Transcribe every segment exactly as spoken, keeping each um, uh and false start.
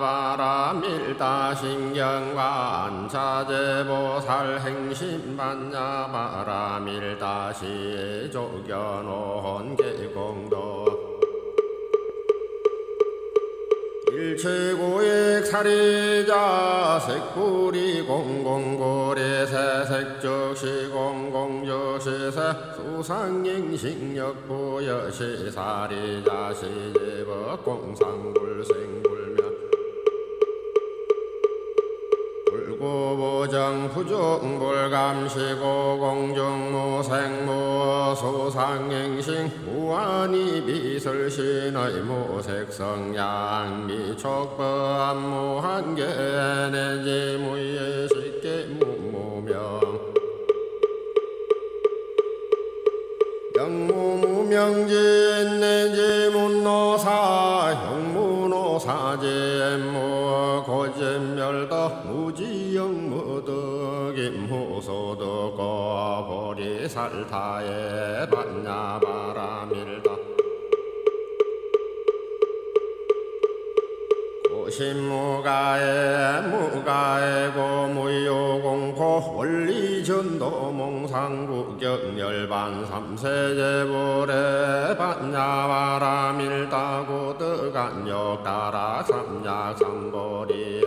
반야바라밀다신경관 자제보살 행심반야바라밀다시에 조견온 계공도 일체고액 사리자 색불이 공공고리 세색적시 공공적시세 수상행식역부여시 사리자 시제법 공상불생불명 불구보정 부정불감시고 공정무생무 소상행식 무한히 비설신의 무색성양 미촉법무한계 내지 무예식계 무무명 영무무명진 내지 문노사 형무노사제무 고진멸도 무지영무득 임무소득고 보리살타에 반야바라밀다 고신무가에 무가에고 무요공포 원리전도 몽상구경열반 삼세제불에 반야바라밀다고 뜨간역 따라 삼약삼보리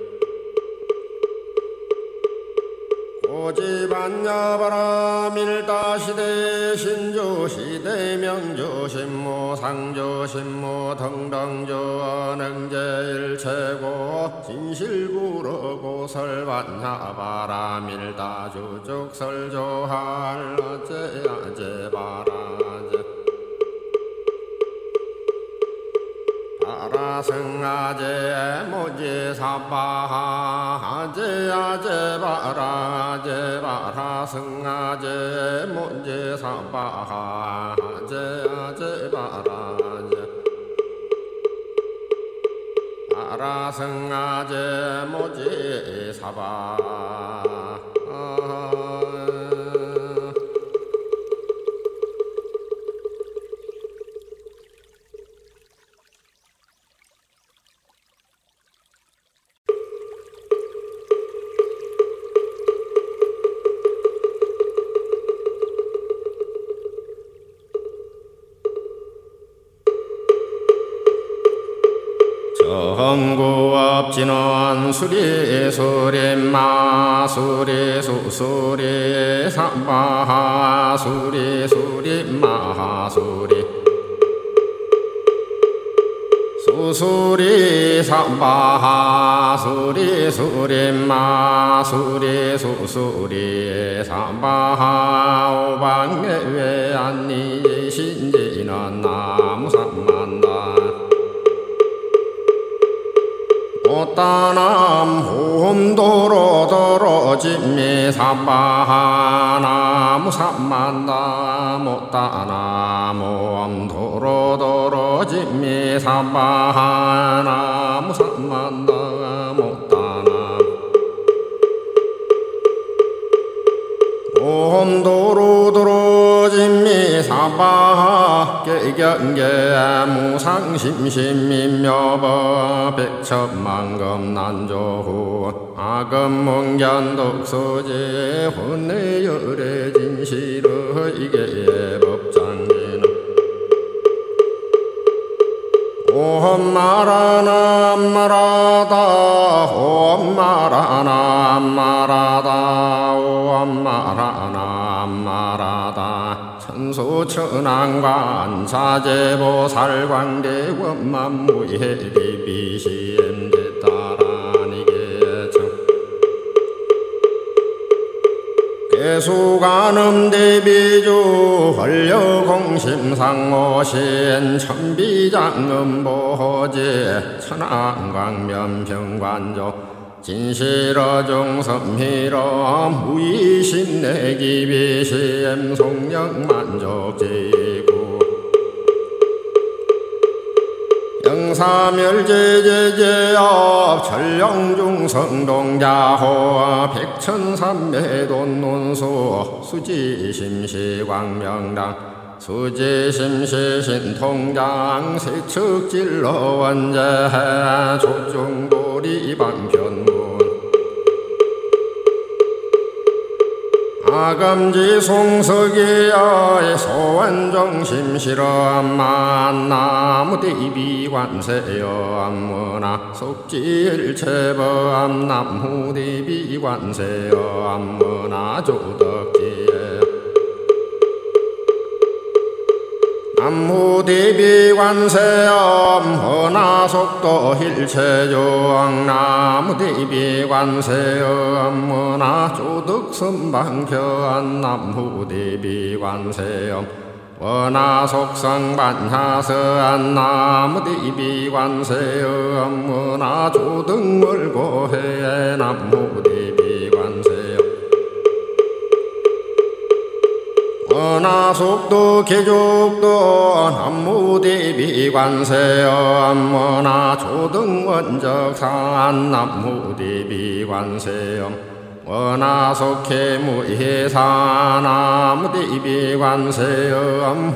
고지반야바라밀다시대 신조시대 명조신무 상조신무 등등조 능제일체고 진실구르고 설반야바라밀다 주죽설조할 아제아제바라제 바라승아제 모지사바하 아제아제바라제 바라승아제 모지사바하 아제아제바라제 바라승아제 모지사바하 정구업진원 수리 수리 마수리 수수리 삼바하 수리 수리 마하수리 수수리 삼바하 수리 수리 마수리 수수리 삼바하 오방내외 안니 신지는 나무삼만다 못다남 홈도로도로 진미 삼바하 나무 삼만다 못다남 홈도로도로 진미 삼바하 나무 삼만다 못다남 홈도로도로 진미 삼바하 깨경계 무상심심민묘법 백천만금 난조후 아금문견독소제 혼내열의 진실의 이게 법장기는 옴마라나 마라다 옴마라나 마라다 옴마라나 마라다 천수천왕관 사제보살광대원만무해비비시엠대따라니계청 계수관음대비주 헐려공심상오신 천비장음보호제 천왕광면평관조 진실어중섬희러 무의신내기비시엠 송영만족제구 영사멸제제제업 천령중성동자호 백천삼매돈논수 수지심시광명당 수지심시신통장 세측질러 원제 조중도리 방편문 아감지 송석이야의 소원정심실험 만나무대비관세여 암문화 속지일체범 남무대비관세여 암문화 조덕지에 남무대비관세음 헌화속도 힐체조왕 나무대비관세음 문화 조득선방견 남무대비관세음 원화속성반야서안 나무대비관세음 문화 조득물고해 남무대비관세음 원화속도 개족도 남무대비관세음 문화 조등원적산 남무대비관세음 원화속해무해사 남무대비관세음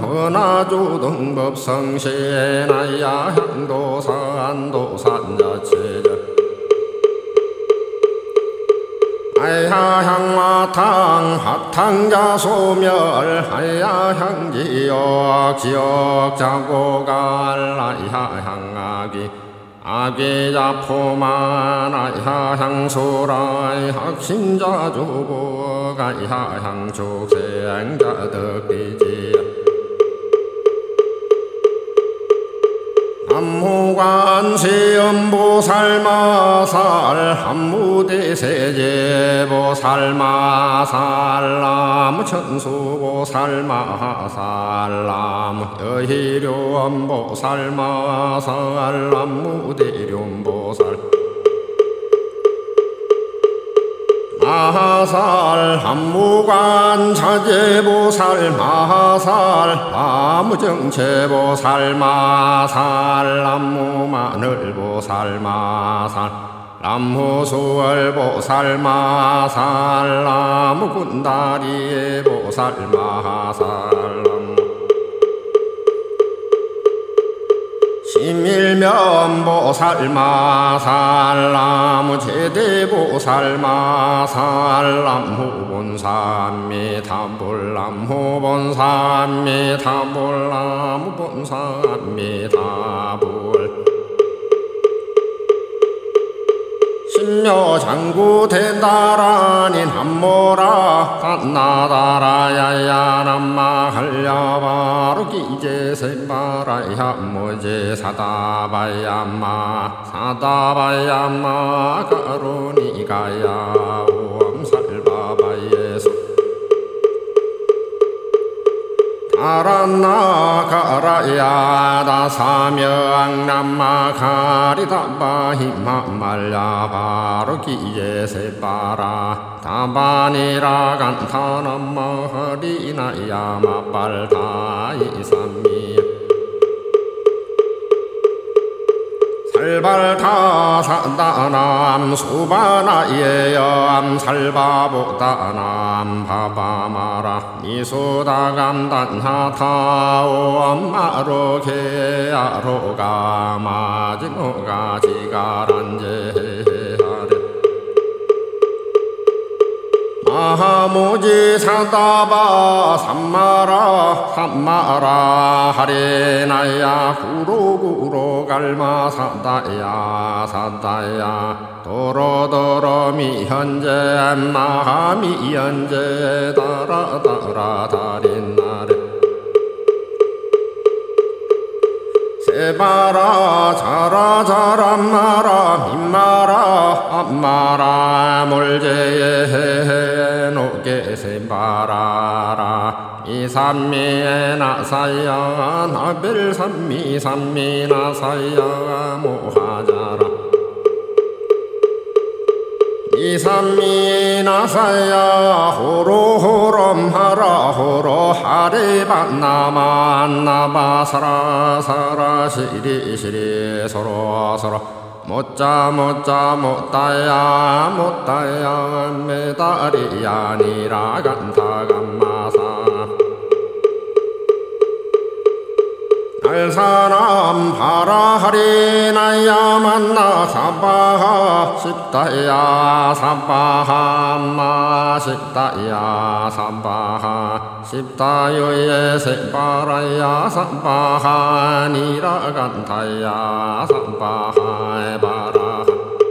헌화조등법성시나야 향도산 도산자체자 하야향마탕 학탕자소멸 하야향지역 지역자고갈 하야향아기 아기자포만 하야향소라이 학신자조고 하야향족생자득디지 남무관세음보살마살 한무대세제보살마살 남천수보살마살 남여희룡보살마살 남무대룡보살 마하살 한무관 차제보살 마하살 나무정체보살 마살 남무마늘보살 마살 남무수월보살 마살 남무군다리보살 마살 심일면보살 마살 남무제대보살 마살 남무본삼미 타불 남무본삼미 타불 남무본삼미 타불 신묘장구 대다라니 남모라 갓나다라야야 남마할야바로 기제세바라야 모제 사다바야마 사다바야마 가로니가야 오암살바바예수 아란나 가라야 다사명 남마 가리다바 힘만말야 바로 기예세바라 다바니라 간타 남마 하리나야 마빨다 이삼미 살발타 사다남 수바나예염 살바보다남 바바마라 미소다감단하타오 마로케아로가 마지노가 지가란제하레 마하모지 사다바 삼마라 삼마라 하레나야 구로구로 갈마 사다야 사다야 도로도로 미현재 마하미현재 다라다라 다린나레 세바라 자라 자람마라 민마라 암마라 몰제에 노게 세바라라 이삼미에 나사야 나벨 삼미 삼미 나사야 모하자라 이삼미 나사야 호로 호롬하라 호로 하레반나마 나바 사라 사라 시리 시리 서로 서로 못자 못자 못다야 못다야 메다리야 니라 간타 감마사 사람 바라하리 나야 만나 사바하 십다야 사바하 마 십다야 사바하 십다요에 세바라야 사바하 니라간타야 사바하 바라하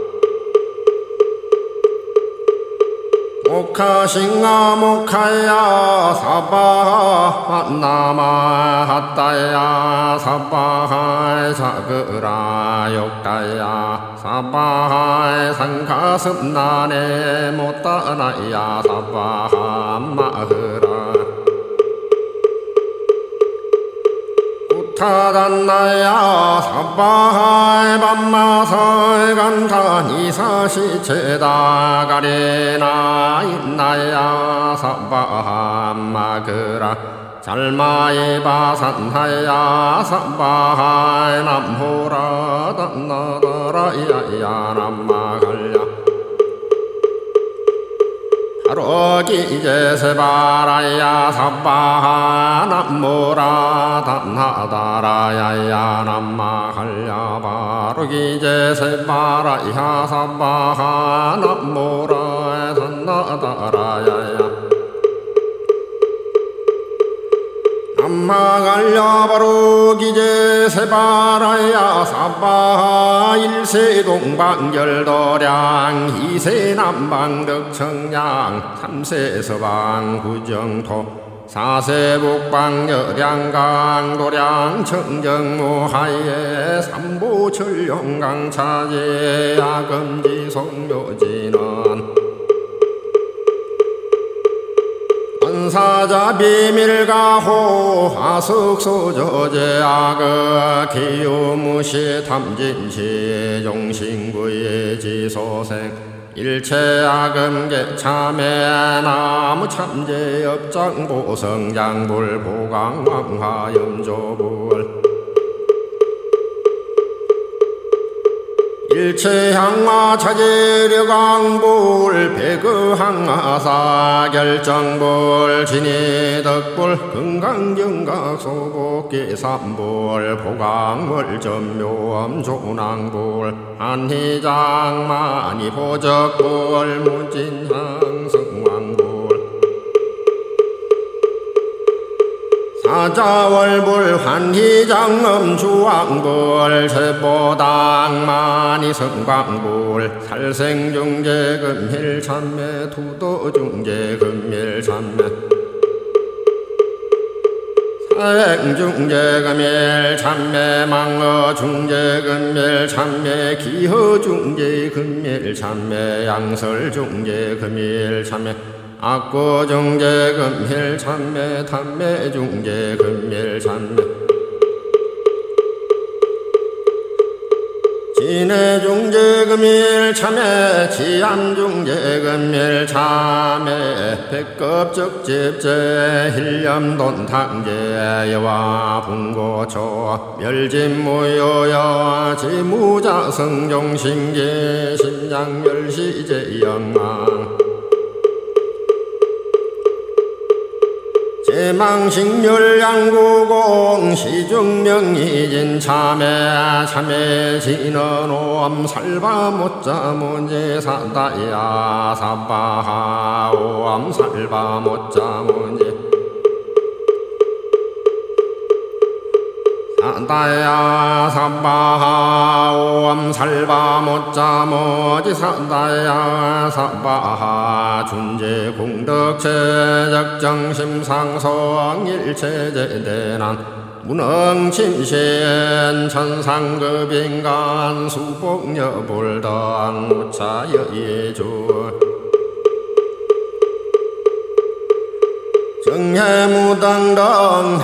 모카싱아 모카야 사바하 나마 핫다야 사바하 사그라 욕다야 사바하 상가슴나네 못다나야 사바하 마흐라 타단나야 사바하이 밤마설 간타 니사시 체다 가리나 있나야 사바하 마그라 잘마이 바산하야 사바하이 남호라 단나다라야야 남마갈야 하로기제 세바라야 사바하 남모라 단하다라야야 남마갈야 바로기제 세바라야 사바하 남모라 단하다라야야 남마갈야 바로기제 세바라야 사바하 일세 동방결도량 이세 남방덕청량 삼세 서방 구정토 사세 북방 여량강 도량 청정무하에 삼보 철룡강 차제 야금지 송묘진원 사자 비밀가호 화석소저제 악어 기요무시 탐진시 종신구의 지소생 일체 악음계 참회 나무 참제 업장보성 양불 보강왕화 염조불 일체향화 차제력왕불 배그항하사 결정불 진이덕불 금강경각소복기삼불 보강월전묘엄 조낭불 한희장마니 보적불 무진향성왕불 사자월불 환희장엄 주왕불 세보당마니 성광불 살생중재 금힐참매 투도중재 금일참매 사행중재 금일참매 망어중재 금일참매 기허중재 금일참매 양설중재 금일참매 악고중재 금일참매 탐매중재 금일참매 진해중재 금일참매 지암중재 금일참매 백급적집재 힐염돈탕재 여와 분고초 멸진무효여 지무자성종신계 심양멸시제 영망 대망식멸양구공 시중명이진 참회 참회 진언옴 살바못자문제 사다야 사바하옴 살바못자문제 사다야 사바하옴 살바못자모지 사다야 사바하 준재 공덕체 적정심상성 일체제대난 문흥침신 천상급인간 수복여불당 무차여예주 정해무당당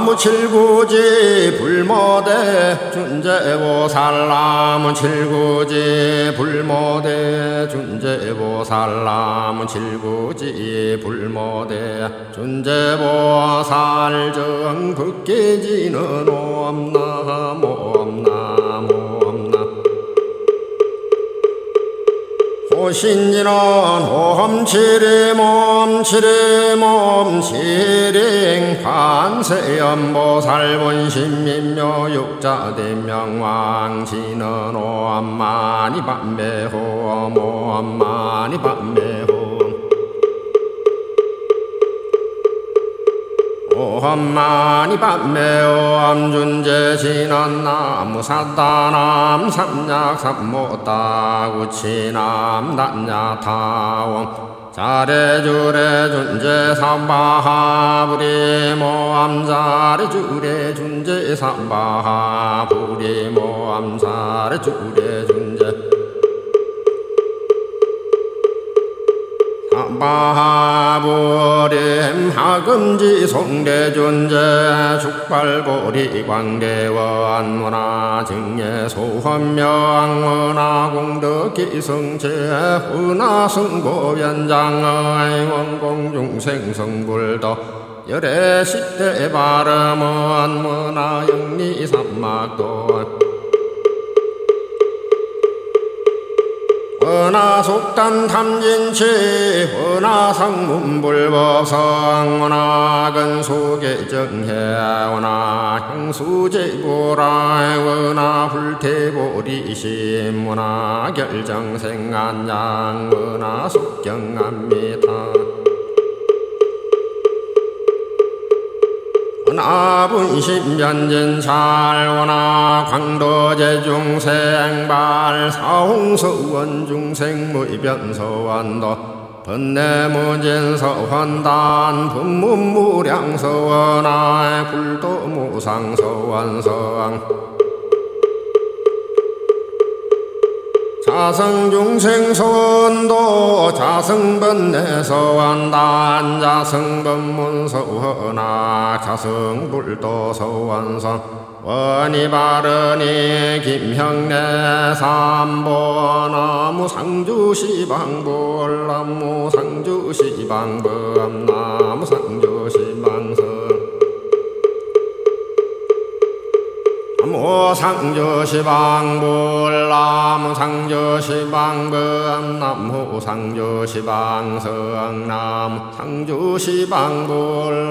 나무칠구지 불모대 준재보살나무칠구지 불모대 준재보살나무칠구지 불모대 준재보살 정극계지는 옴나무 옴나무 옴나 오신지는 옴치리몸 치리몸 치링 관세음보살본신민묘 육자대명왕 지는 오엄마니 밤매호 오엄마니 밤매호 오엄마니 밤매호 암준제 지는 나무사다남 삼약삼모따 구치남 단야타옴 자레주레 준제 삼바하 부리모암 자레주레 준제 삼바하 부리모암 자레주레 준제 삼바하부림 하금지 송대존제 축발보리 광대원 문화 증예 소헌명 문화공덕기성체 훈화승보변장의 원공중생성불도 열애십대 발음은 문화영리삼막도 은하속단 탐진치 은하상문불법성 은하근소계정해 은하형수제보라 은하불태보리심 은하결정생안양 은하속경안미타 은하분심변진찰 은하광도제중생발 사홍서원중생무변서원도 번뇌무진서원단 분문무량서원하의 불도무상서원성 자성중생서원도 자성번뇌서원단 자성번문서원악 자성불도서원성 원이바르니 김형래 삼보 나무상주시방불 나무상주시방범 나무상주시방성 나무상주시방불 나무상주시방범 나무상주시방성 나무상주시방불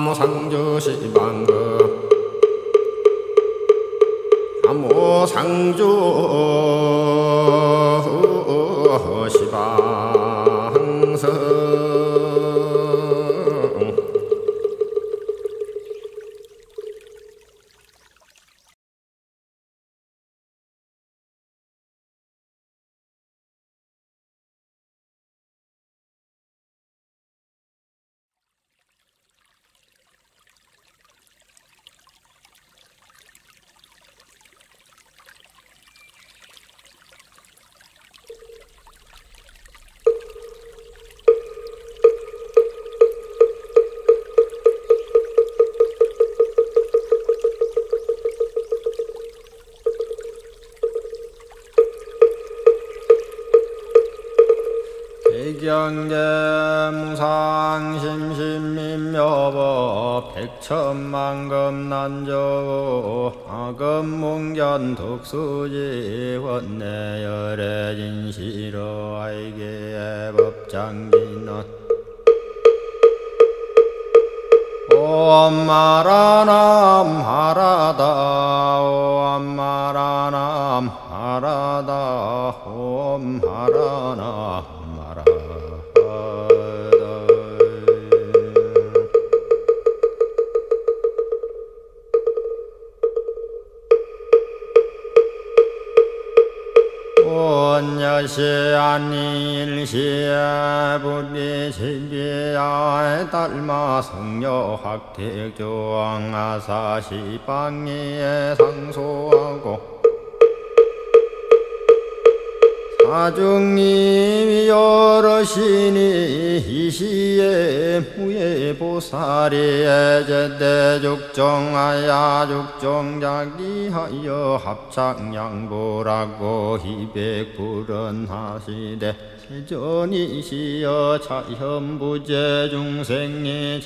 나무상주시방범 나무상주시방성 경계무상심심민묘법 백천만금난저 아금문견 독수지 원내열애진시로 아이게의 법장기는 오엄마라남 하라다 오엄마라남 하라다 오엄마라남 원여시안일시에 부리시비야에 딸마 성녀학택조왕 아사시방리에 상소하고 사중님이 여러시니 이시에 무예보살이에 제대죽정하야 죽정자기하여 합창양보라고 희백불언하시되 세전이시여 차현부제 중생이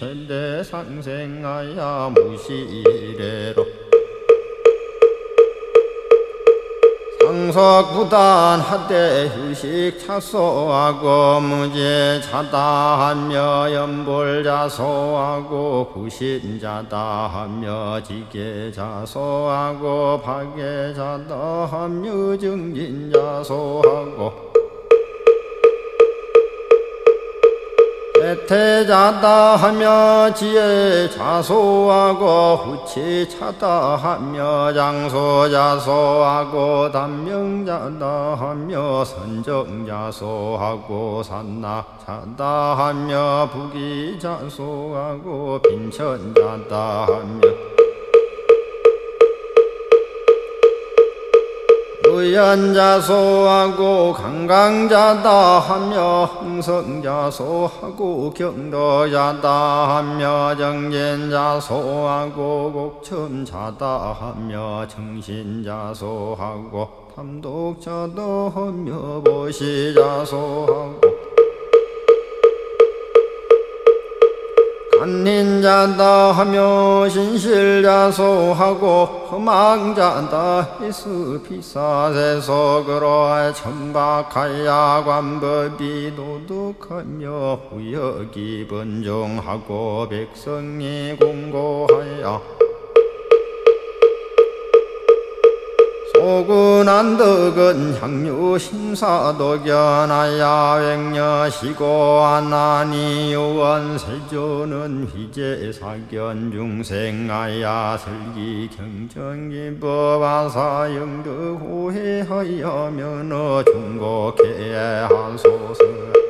제대상생하야 무시이래로 영석부단하되 휴식 차소하고 무제 자다하며 연볼자소하고 구신자다하며 지계자소하고 박계자다하며 증진자소하고 태자다 하며 지혜 자소하고 후치 차다 하며 장소 자소하고 단명자다 하며 선정 자소하고 산나 자다 하며 부기 자소하고 빈천자다 하며 의연자소하고 강강자다 하며 흥성자소하고 경도자다 하며 정진자소하고 곡첨자다 하며 정신자소하고 탐독자다 하며 보시자소하고 간닌자다 하며 신실자소하고 험왕자다 이스피사세속으로 천박하야 관법이 도덕하며 후역이 번종하고 백성이 공고하여 소근한 덕은 향유 심사도견하야 횡녀시고 안나니 요원 세조는 휘제사견 중생하야 설기 경정기법아사 영덕 호해하여 면허 중곡해 하소서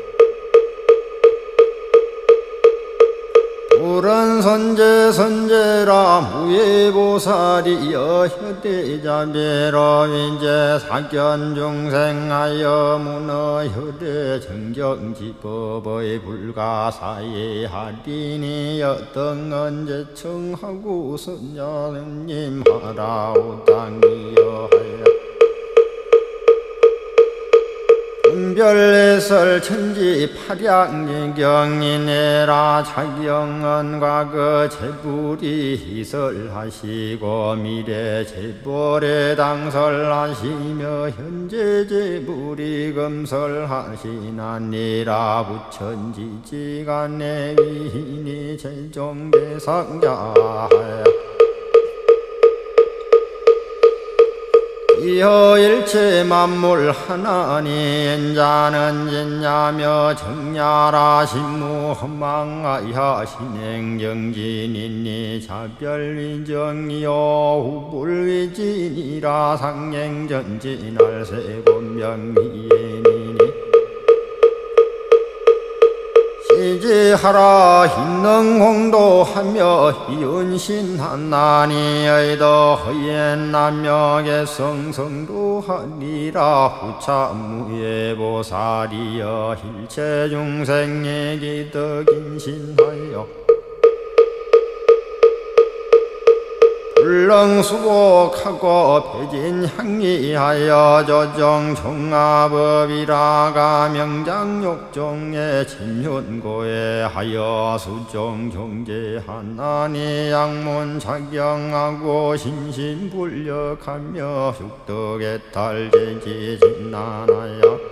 불은 선제 선제라 무예보살이여 혀대자비로 위제 사견 중생하여 문어 혀대 정경지법의 불가사의 하리니 여등은 제청하고 선자님 하라오당이여 하여 은별해설 천지 파량경이네라 자경은 과거 재불이 희설하시고 미래 재벌에 당설하시며 현재 재불이 금설하시나니라 부천지지간의 위인이 제종대상자하여 이어 일체 만물 하나니 자는 진냐며 정야라 신무 험망하야 신행정진이니 자별위정이요 후불위진이라 상행전진할 세곤명미예니니 시지하라 hin능홍도하며 이은신한나니 의도 허옌나며 개성성도하리라 후참무예보살이여 일체중생의 기덕인신하여 불렁수복하고 배진향리하여 조정종합법이라가 명장욕종의 침윤고에 하여 수종종제하나니 양문작용하고 신신불력하며 흉덕의탈제지진나나야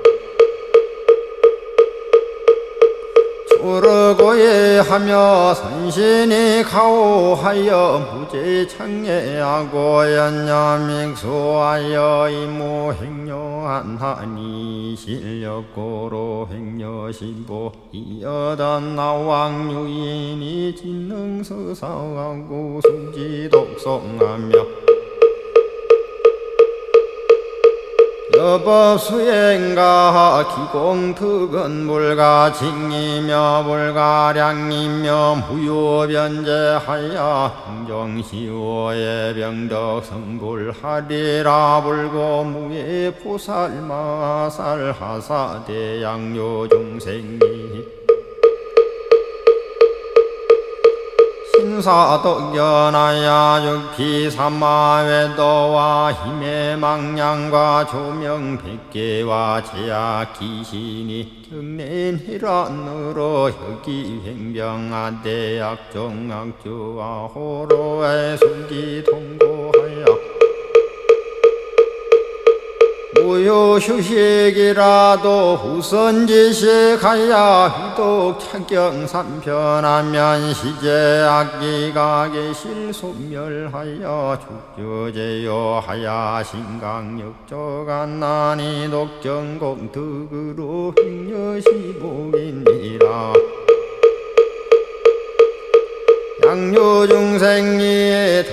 우르고에 하며 선신이 가오하여 무제창예하고 연념익수하여 이무행료한하니 실력고로 행료신보 이여단 나왕유인이 진능서사하고 수지독송하며 여법수행가 기공특은 불가징이며 불가량이며 무효변제하여 흥정시오의 병덕성불하리라 불고무예포살마살하사대양요중생이 신사덕연하야 육피삼마외도와 힘의 망량과 조명 백개와 제약 기신이 경례히란으로 혁기횡병하대 약정악주와 호로의 순기 통고하여 우유휴식이라도 후선지식하야 휘독 착경삼편하면 시제악기가 계실 소멸하여 축주제요 하야 신강역조간난이 독정공 득으로 행여시복이니라. 양요중생이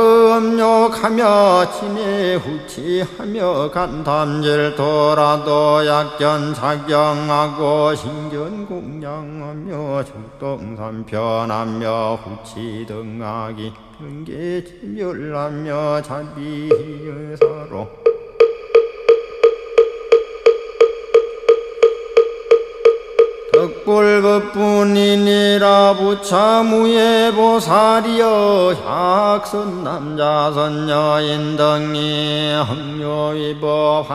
다음욕하며 치매 후치하며 간탐질토라도 약견작경하고 신견공양하며 죽동삼편하며 후치등하기 병계지멸하며 자비의사로 덕불급뿐이니라. 부차무예보살이여 약선남자선여인 등이 흥묘위법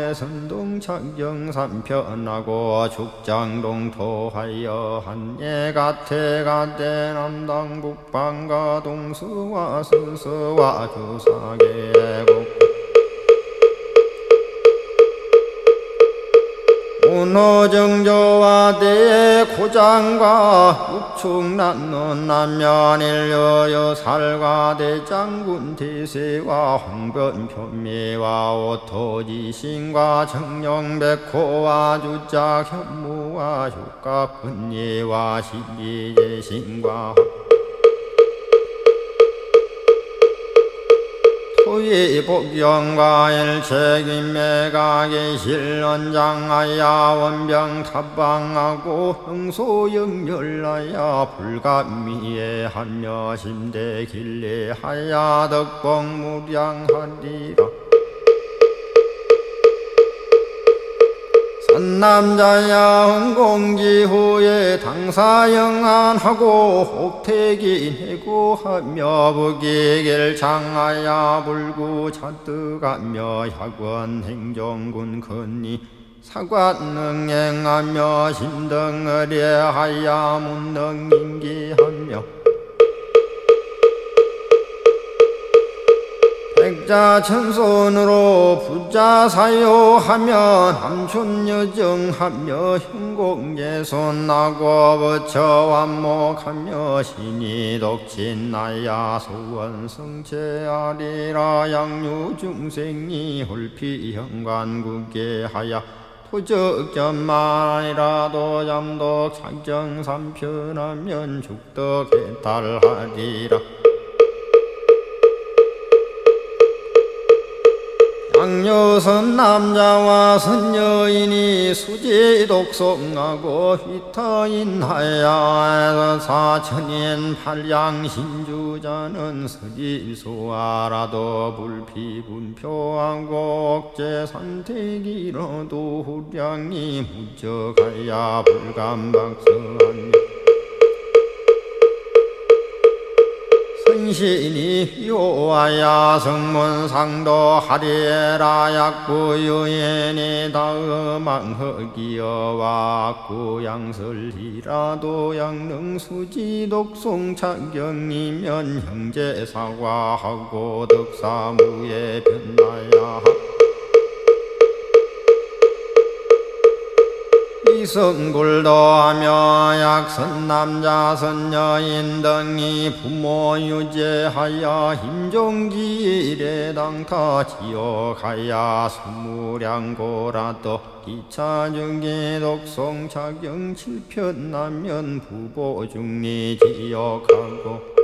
한대선동착경삼편하고 죽장동토하여 한예가태가대 남당 북방가 동서와 스서와 주사계곡 운호정조와 대고장과 육축난는 남면일여여 살과 대장군 대세와 홍변표미와 오토지신과 정령백호와 주작현무와 효각분예와 십이재신과 토의복경과 일체김매가 계실원장하야 원병탑방하고 형소영멸하야 불감미에 하며 심대길례하야 덕봉무량하리라. 선남자야 흥공지후에 당사영안하고 혹태기 해고하며 부기길창하야 불구자득하며 학원행정군 근이 사관능행하며 심등의례하야 문능인기하며 백자천손으로 부자사요하며 남촌여정하며 형공예손하고 부처완목하며 신이독친나야 소원성체하리라. 양유중생이 홀피현관국계하야 토적견만이라도 잠독 상정삼편하면 죽덕해탈하리라. 양요선 남자와 선여인이 수지독송하고 휘터인하야 사천인 팔양신주자는 서지소아라도 불피분표하고 억제산택이라도 후량이 무적하야 불감박서하며 신이 요하야 성문상도 하리라. 약부유인이 다음왕허기여와 구양설이라도 양능수지독송착경이면 형제사과하고 덕사무에 변나야 이성불도하며 약선남자 선여인 등이 부모유제하여 힘종기일에 당타 지옥하야 수무량고라도 기차중기 독송착경 칠편나면 부보중리 지옥하고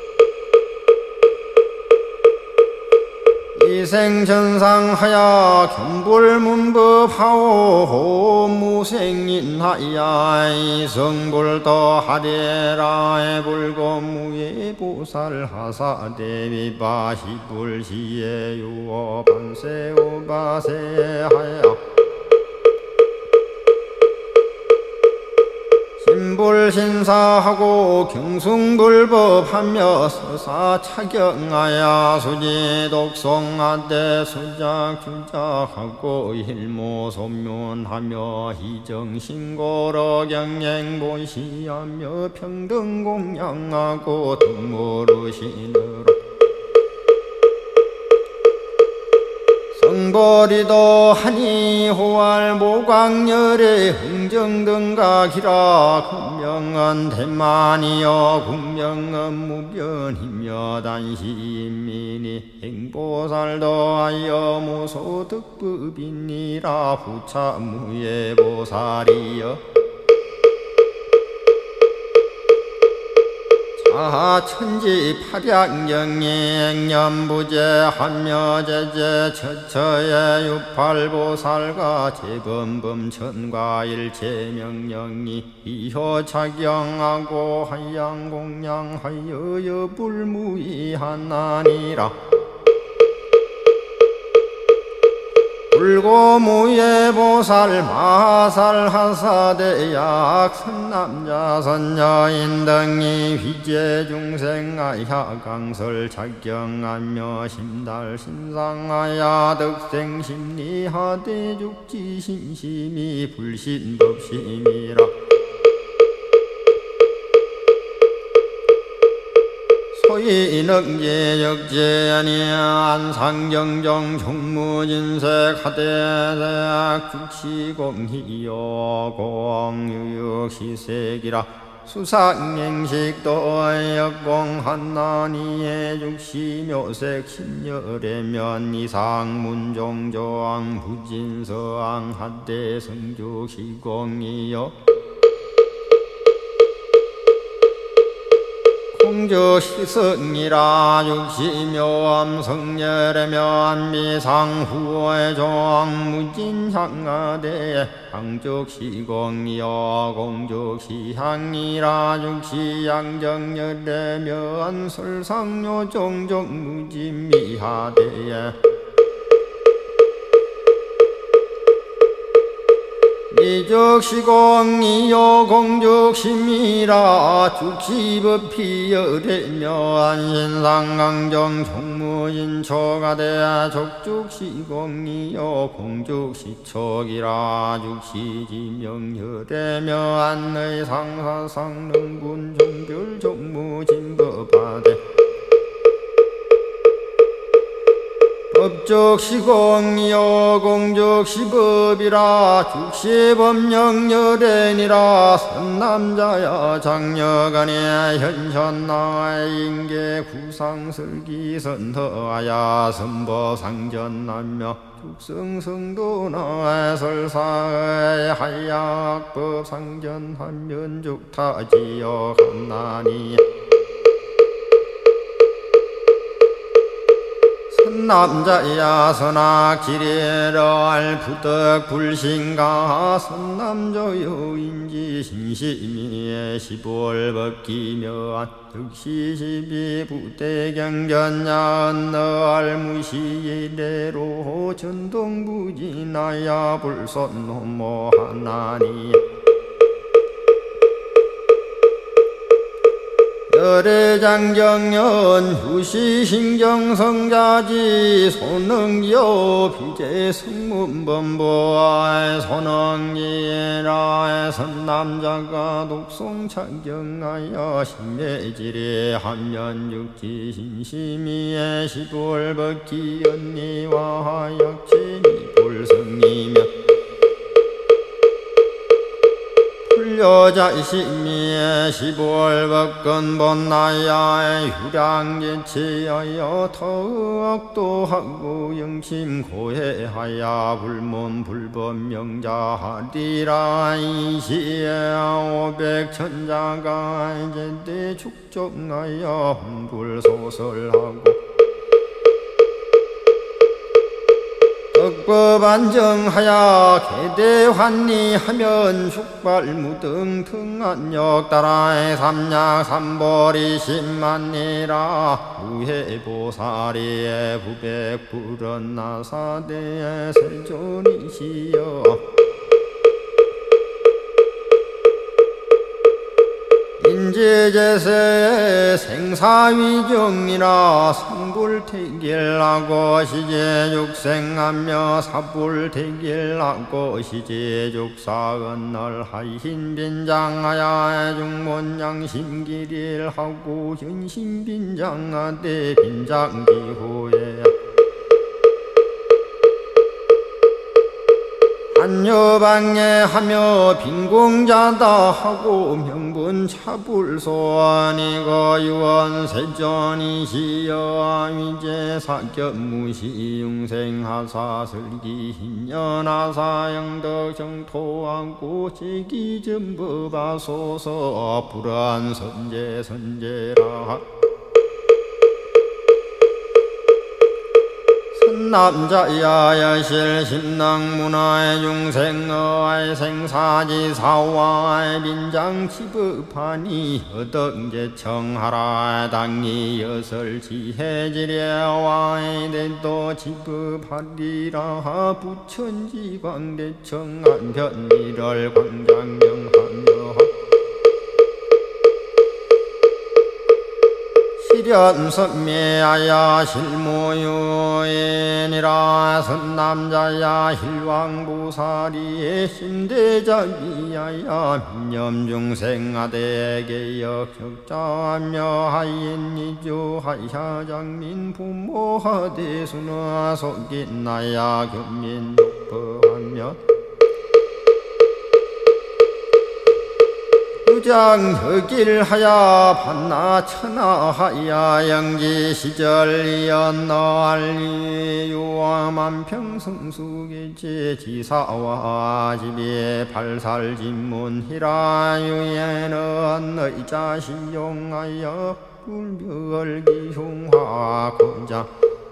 이생천상하야 견불문법하오 무생인하야 이성불도 하리라. 불고무예보살 하사대비바시불시에 유어 반세오바세하야 신불신사하고 경숭불법하며 서사차경하야 수지독송하되 수작주작하고 일모소면하며 희정신고로 경행본시하며 평등공양하고 등모르시느라 등보리도 하니 호활 모광열에 흥정등각이라 금명은 대만이여 국명은 무변이며 단시인민이 행보살도 하여 무소득법이니라 부차무예 보살이여 천지 파량경이 년부제 한묘제제 처처의 육팔보살과 제범범 천과 일체명령이 이효착경하고 한양공양하여 불무이하나니라 불고무예보살 마살 하사대약 선남자 선여인 등이 휘제중생하야 강설 작경하며 심달 신상하야 득생심리하대 죽지심심이 불신법심이라 소이능제역제아니 안상경정 종무진색 하대색 죽시공희요 공유육시색이라 수상행식도 역공한나니의 죽시묘색 신열의면 이상문종조왕 부진서왕 하대성죽시공이요 공적시성이라 육시묘암 성열의면 미상후의 조항무진향하대 항적시공이여 공적시향이라 육시양정열의면 설상요 종종무진미하대에 이적시공이요 공적심이라 죽시법피열의며 안신상강정 종무인초가대 적죽시공이요 공적시촉이라 죽시지명열의며 안의 상사상릉군 종별종무진법하대 법적시공이요 공적시법이라 죽시법령열애니라 선남자야 장려간에 현현나의 인계 구상설기선터하야 선보상전남며 죽성성도나의 설사의 하약법상전한면죽타지여 간나니 선남자야 선악지례럴 부덕불신가 선남조여인지 신심이의 시볼법기묘한 득시시비 부대경전야언 너알무시이래로 전동부진하야 불손노모하나니 열애장정연 후시신경성자지 손능여 비제성문범보아의 손능이라의 선남자가 독송창경하여 신매지례 한면육지신심이의 시골법기 언니와 하역체니 볼성이며 여자심이의 시골법근본나야의 휴량제치하여 턱도하고 영심고해하야 불문불법명자하리라 이시에 오백천자가 제때 축종하여 혼불소설하고 덕법안정하야 개대환리하면 축발무등등한역 따라의 삼약 삼보리 십만리라 우해보살이의 부백불언나사대의 세존이시여 인지제세 생사위정이라 성불태길하고 시제육생하며 사불태길하고 시제육사언널 하인빈장하야 중문양심길일하고 현심빈장하대 빈장기호에 전여방해하며 빈공자다 하고 명분 차불소환이거 유언 세전이시여 위제 사견무시 융생하사 설기 신년하사 영덕 정토하고 제기전법하소서 불안 선제 선제라 남자야 여실 심낭문화의 중생의 생사지사와의 빈장치법하니 어덕제청하라 당이 여설지혜지려와의 대도 지법하리라 부천지광대청 안편일월 광장명하며 실연선매야 실무유인이라 선남자야 힐왕보살이의 신대자비야야 민념중생아대개역 적자하며 하인이주 하야장민 부모하대수나 속인나야 견민욕법하며 유장허길하야 반나천하야 영지시절이었나알리 유화만평성수계제 지사와 집에 발살진문희라 유예는 너희 자신 용하여 불멸기흉화 고자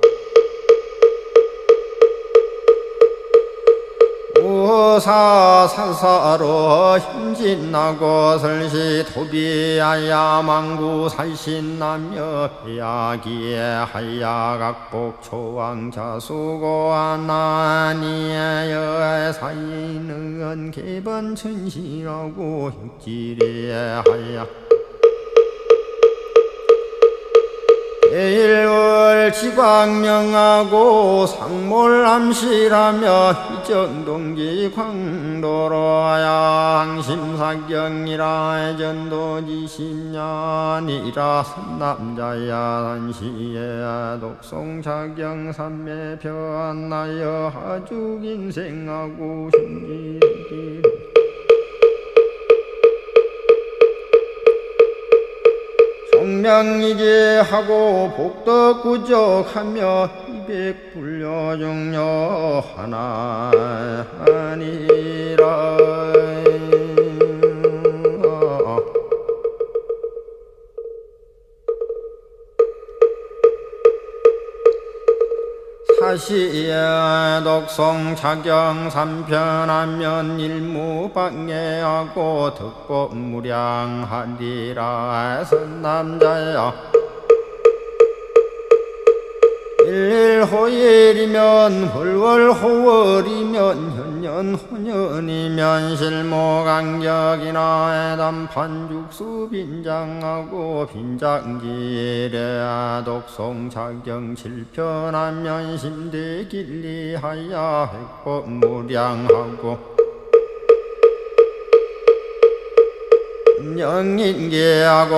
우사사사로 힘진나고 설시 토비하야 망구 살신나며 야기에 하야각복 초왕자수고 하나니의 사이는 개반천시라고 육지리에 하야 일월 지광명하고 상몰암시라며 희정동기 광도로야 항심사경이라 전도지심년이라 선남자야 단시에 독송자경 삼매편하여 하죽인생하고 신기기 명이제하고 복덕구적하며 이백불려중려 하나 아니라 사시에 독송자경 삼편하면 일무방해하고 득법무량하리라 선남자야 일일호일이면 헐월호월이면 현년호년이면 실모강격이나 애담판죽수 빈장하고 빈장길에 독송자경 칠편하면 심대길리하야 획법무량하고 영인계하고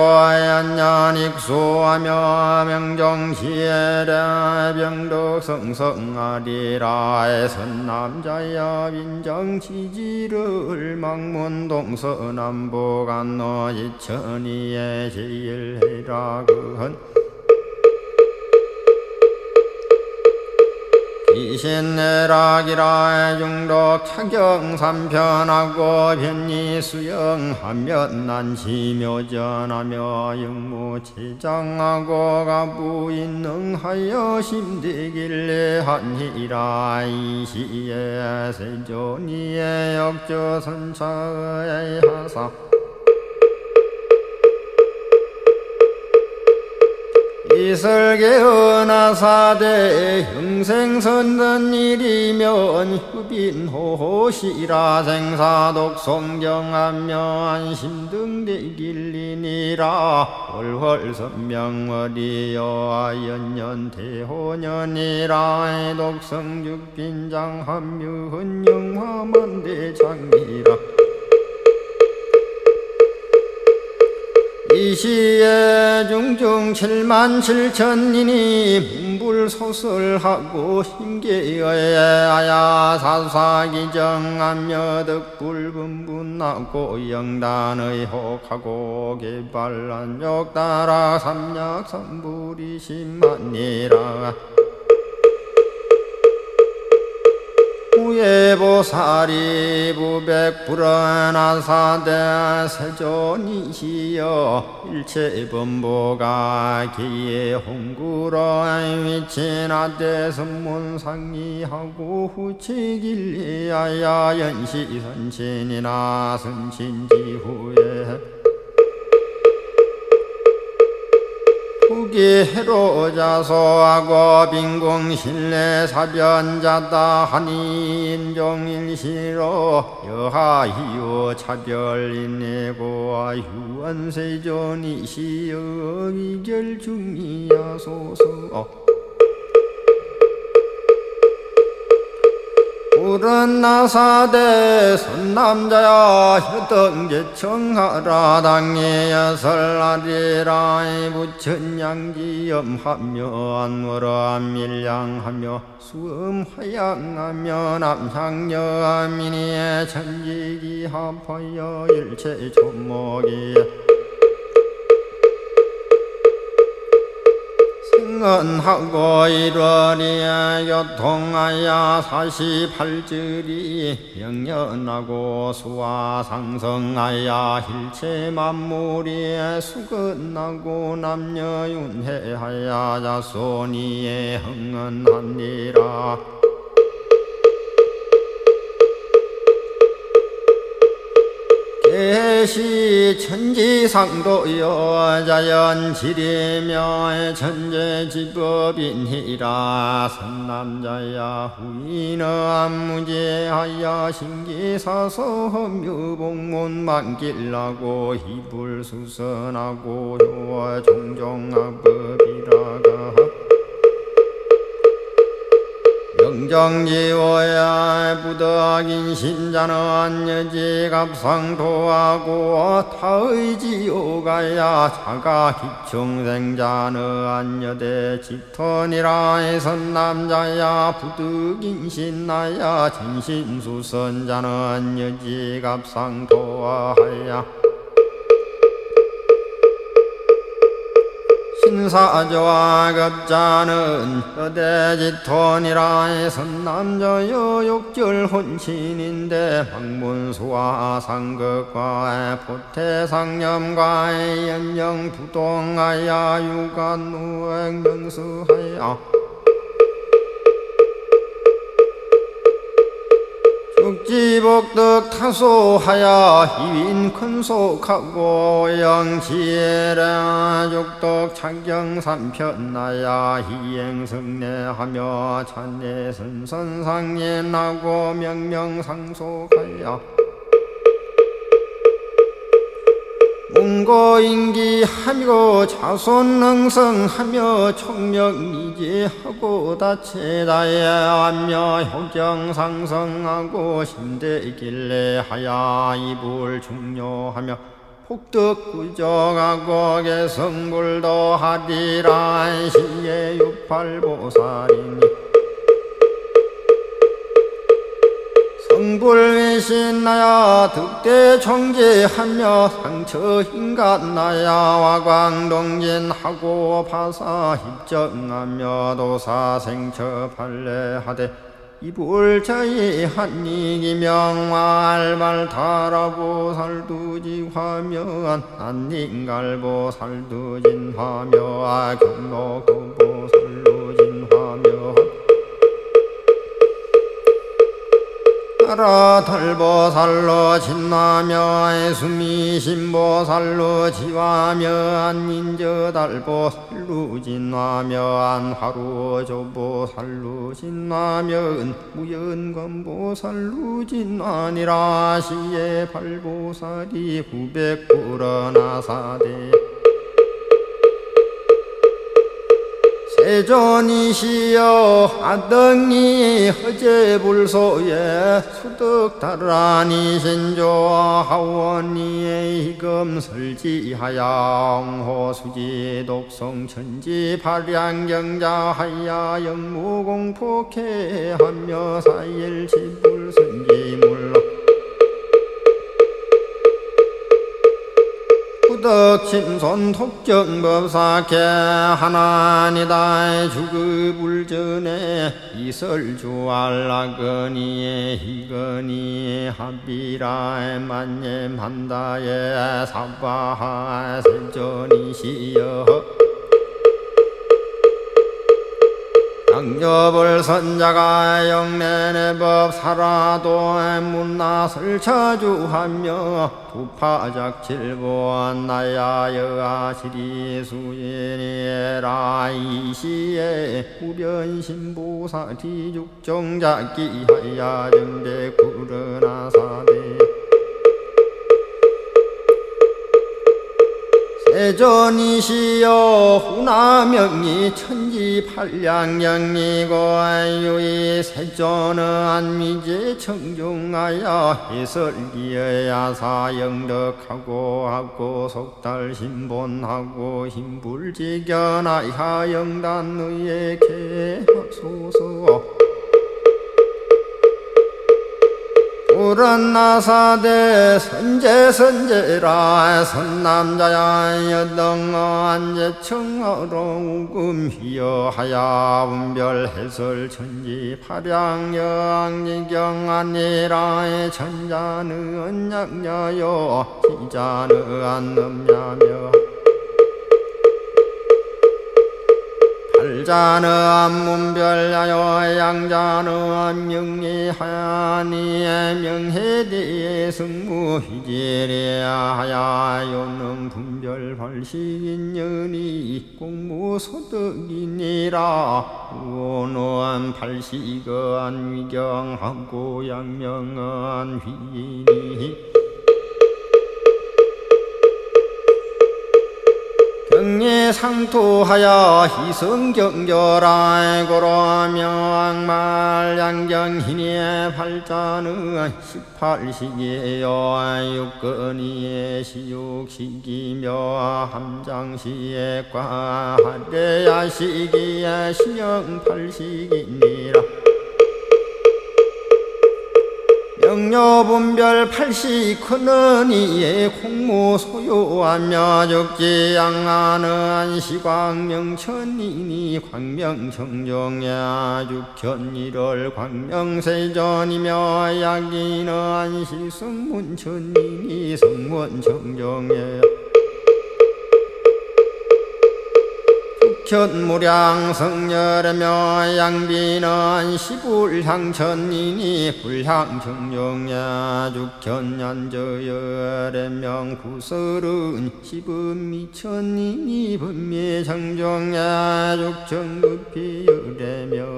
연년익수하며 명정시에래 병덕성성하리라 선남자야 빈정치지를 망문동서남북안노 이천이에 제일해라 그헌 이신내락이라 중독 차경 삼편하고 변리수영하면 난시묘전하며 영무치장하고 가부인능하여 심되길래 한이라 이시에 세존이의 역저선차의 하사 이설계은하사대 형생선던 일이면 휴빈호시라 생사독송경하며 안심등대길리니라 월월선명월이여 연년대호년이라 독성죽빈장합류흔 영화만대장이라 이시에 중중 칠만 칠천이니 이불소설하고 힘계여야 사사기정하며 덕불분분하고 영단의 혹하고 개발한 욕따라 삼약삼불이 심하니라. 후예보살이 부백불언하사대 세존이시여 일체범보가 기에 홍구로 위치나대 선문상의하고 후치길리하야 연시선친이나 선친지후에 후기해로자소하고 빈공신례 사변자다 하니 인종일시로 여하이요 차별인내고와 유언세존이시여 위결중이야소서. 불은나사대 선남자야 혈등제청하라 당예야 설날이라 부천양지염하며 안월암밀양하며 수음화양하며 남향여민이에 천지기합하여 일체조목이 생언하고 일월이에 교통하여 사십팔절이 영연하고 수화상성하여 일체만물이 수건하고 남녀윤회하여 자손이에 흥언합니다. 계시 천지상도여 자연지리며 천재지법인이라 선남자야 후인어 안무제하여 신기사서험유복문만길라고 희불수선하고 효와 종종합법이라가 영정지워야 부덕인 신자는 여지갑상도하고 타의지오가야 자가기충생자는 안여대 집턴이라 선남자야 부득인 신나야 진심수선자는 여지갑상도하야 신사조와 급자는 여대지톤이라 선남자여 욕절혼신인데 방문수와 상극과 포태상념과 연영부동하야 유관우행명수하야 육지복덕 타소하야 희윈 큰속하고 영지혜라 죽덕 창경삼편나야 희행성례하며 찬례선선상예나고 명명상속하야 문고인기하며 자손능성하며 총명이지하고 다체다야하며 효경상성하고 심대길래하야 이불중요하며 폭덕구정하고 개성불도하리라 시예육팔보살이니 성불위신나야 득대청제하며 상처인간나야 와광동진하고 파사입정하며 도사생처팔레하되 이불자의 한이기명말발타라고 살두지화며 난닝갈보 살두진화며 경로고보 살두진화며 나라털보살로 진나며 수미신보살로 지화며 안인저달보살로 진화며 안화로조보살로 진화며 무연건보살로 진화니라 시에 팔보살이 후백불어나사대 대전이시여 아등이 허제불소에 수덕다라니 신조 하원이의 희금설지하양 호수지 독성 천지 발양경자하야 영무공포케 하며 사일지불선지물로 후덕침손 독정법사케 하나니다 주급불전에 이설주알라거니에 희거니 합비라에 만념한다에 사바하 세전이시여 양접을 선자가 영내내법 사라도 문나설 차주하며 두파작칠보안 나야여아 지리수인이라 이시에 후변신보사 뒤죽정자기하야 정백구르나사대 세전이시여 후나명이 천지팔량영이고 유이 세전은 안미제 청중하여 해설기여야 사영덕하고 하고 속달신본하고 힘불지견하야 영단의에 개합소서 우란나사대 선제선제라 선남자야 여등안제청어로 우금휘여하야 운별해설천지 파량여왕지경안니라의 천자는 양녀여 지자는 안넘냐며 팔자는 문별야여 양자는 명리하야니의 명해대의 승무희지리하야 요는 분별발식인연이 공무소득이니라 우는 발식은 위경하고 양명은 휘이니 경례상토하여 희성경결하에 고로명말 양경희니의 팔자는 십팔시기여 육건이의 시육시기며 함장시의 과하대야시기의 신영팔시기니라 영여분별 팔시크는 이에 공무소요하며 적지양하는 시광명천이니 광명청정야 육천일월 광명세전이며 약이는 시성문천이니 성문청정야 현무량 성열하며 양비는 시불향천이니 불향정용야 죽현연저열의 구설은 시분미천이니 분미정정야 죽정급비열애며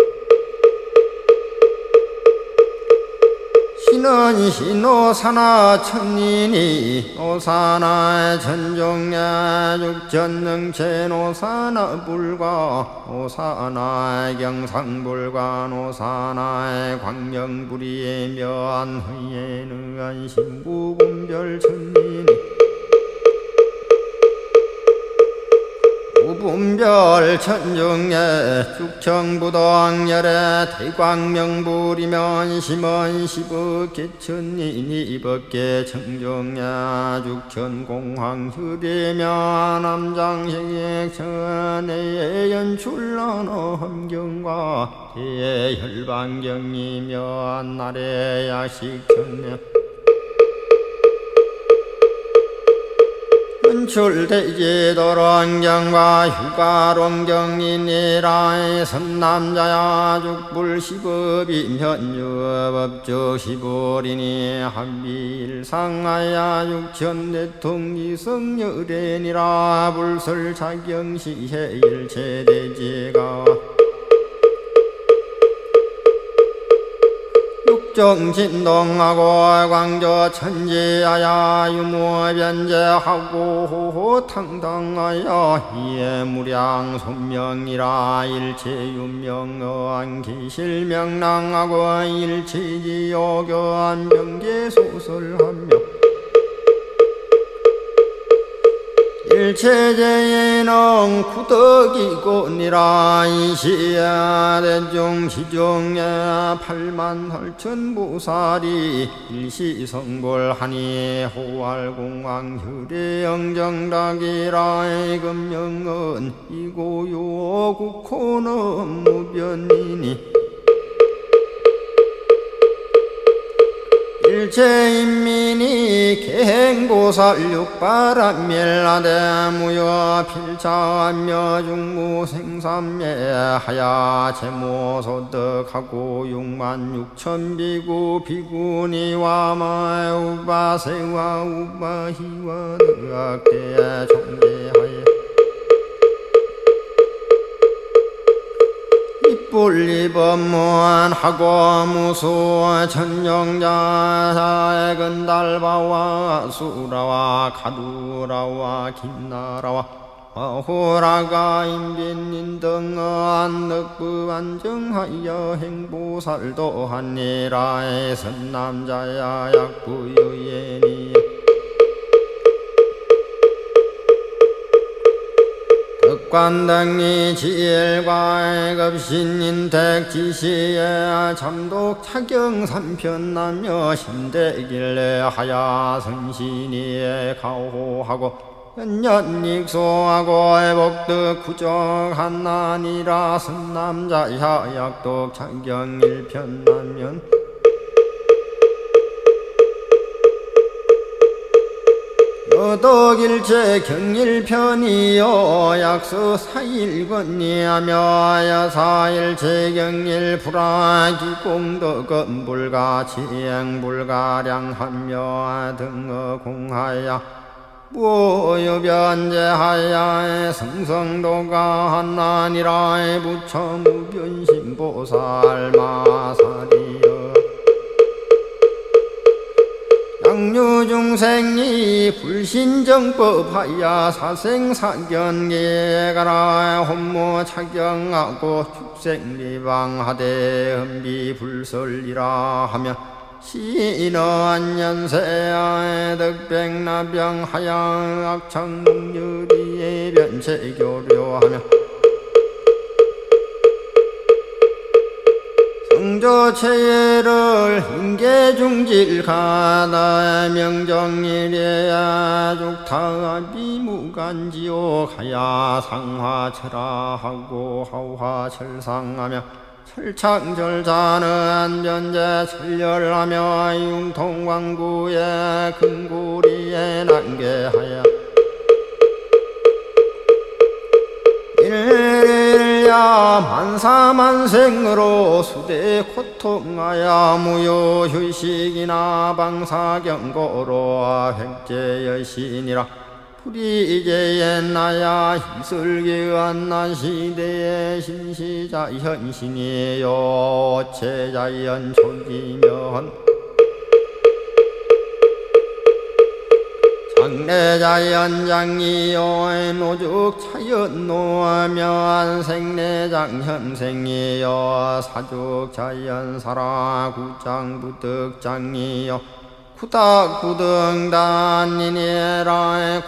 신은 신오사나 천리니 오사나 전종야 육전능체 오사나 불과 오사나 경상불관 오사나 광명불이의 면허예는 신부분별 천리니 우분별 천중에 죽청부동열에 대광명불이면 심은 시북개천이니 법계 청정야 죽천공황hy리면 남장식천의 연출러너 함경과 대혈방경이면 나래 야식천야 연출대제도론경과 휴가론경이니라 선남자야 죽불시법이 현유법조 시불이니 한비일상하야 육천대통기성열애니라 불설자경시해 일체대제가 급정진동하고 광저 천지하야 유무변제하고 호호탕당하여 이해무량 손명이라 일체유명어한 기실명랑하고 일체지요교한 병계소설하며 일체제인은 구덕이고니라 이시야 대중시중에 팔만헐천보살이 일시성불하니 호활공왕hy례영정락이라 금영은 이고요국호는 무변이니 일체인민이 개행보살 육바람멸라대무여 필차며 중무생삼매 하야 제모소득하고 육만육천 비구 비구니와 마우바세와 우바희와 득악대 정제하여 뿔리법문하고 무수 천정자사의 근달바와 수라와 가두라와 김나라와 어호라가 인빈인 등한 늑부 안정하여 행보살도 하니라 선남자야 약부유예니 덕관등이 지일과 급신인택 지시에 참독 차경 삼편나며 신대길래 하야 선신이 가호하고 연년익소하고 애복득 구정한나니라 선남자야 약독 차경 일편나면 여덕일체 경일편이요 약수 사일건니하며 여사일체 경일 불화기공덕은 불가치행불가량하며 등어 공하야 무여변제하야 성성도가 한나니라 부처무변신보살 마사리여 양류중생이 불신정법하야 사생사견계가라 혼모착경하고 축생리방하되 흠비불설이라 하며 신언연세야의 덕백나병하야 악창문유리의 변체교류하며 성조체를 인계중질가나 명정일에야 죽타비무간지오 가야 상화철하하고 하화철상하며 철창절자는 변제 철렬하며 융통왕구의 금고리에 난계하여 일일야 만사만생으로 수대 고통하야 무효휴식이나 방사경고로 획제여신이라 불이제옛나야 희설기한나 시대의 신시자 현신이요 제자연 초기면 장래자연장이요 노죽 차연노하면 생내장 현생이요 사죽 자연사라 구장부득장이요 구닥구등단이니라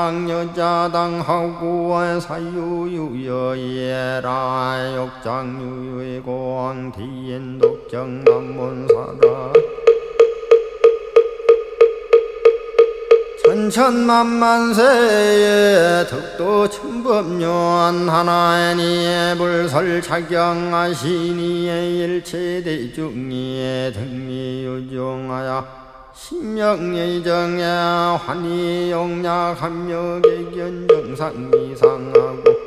고랑여자당하고 사유유여이라 욕장유유이공 디인독정남문사라 천천만만세에 덕도 천법년 하나니의 불설착경하시니의 일체대중이의 등리유종하야 신명의정에 환희용약하며 개견정상이상하고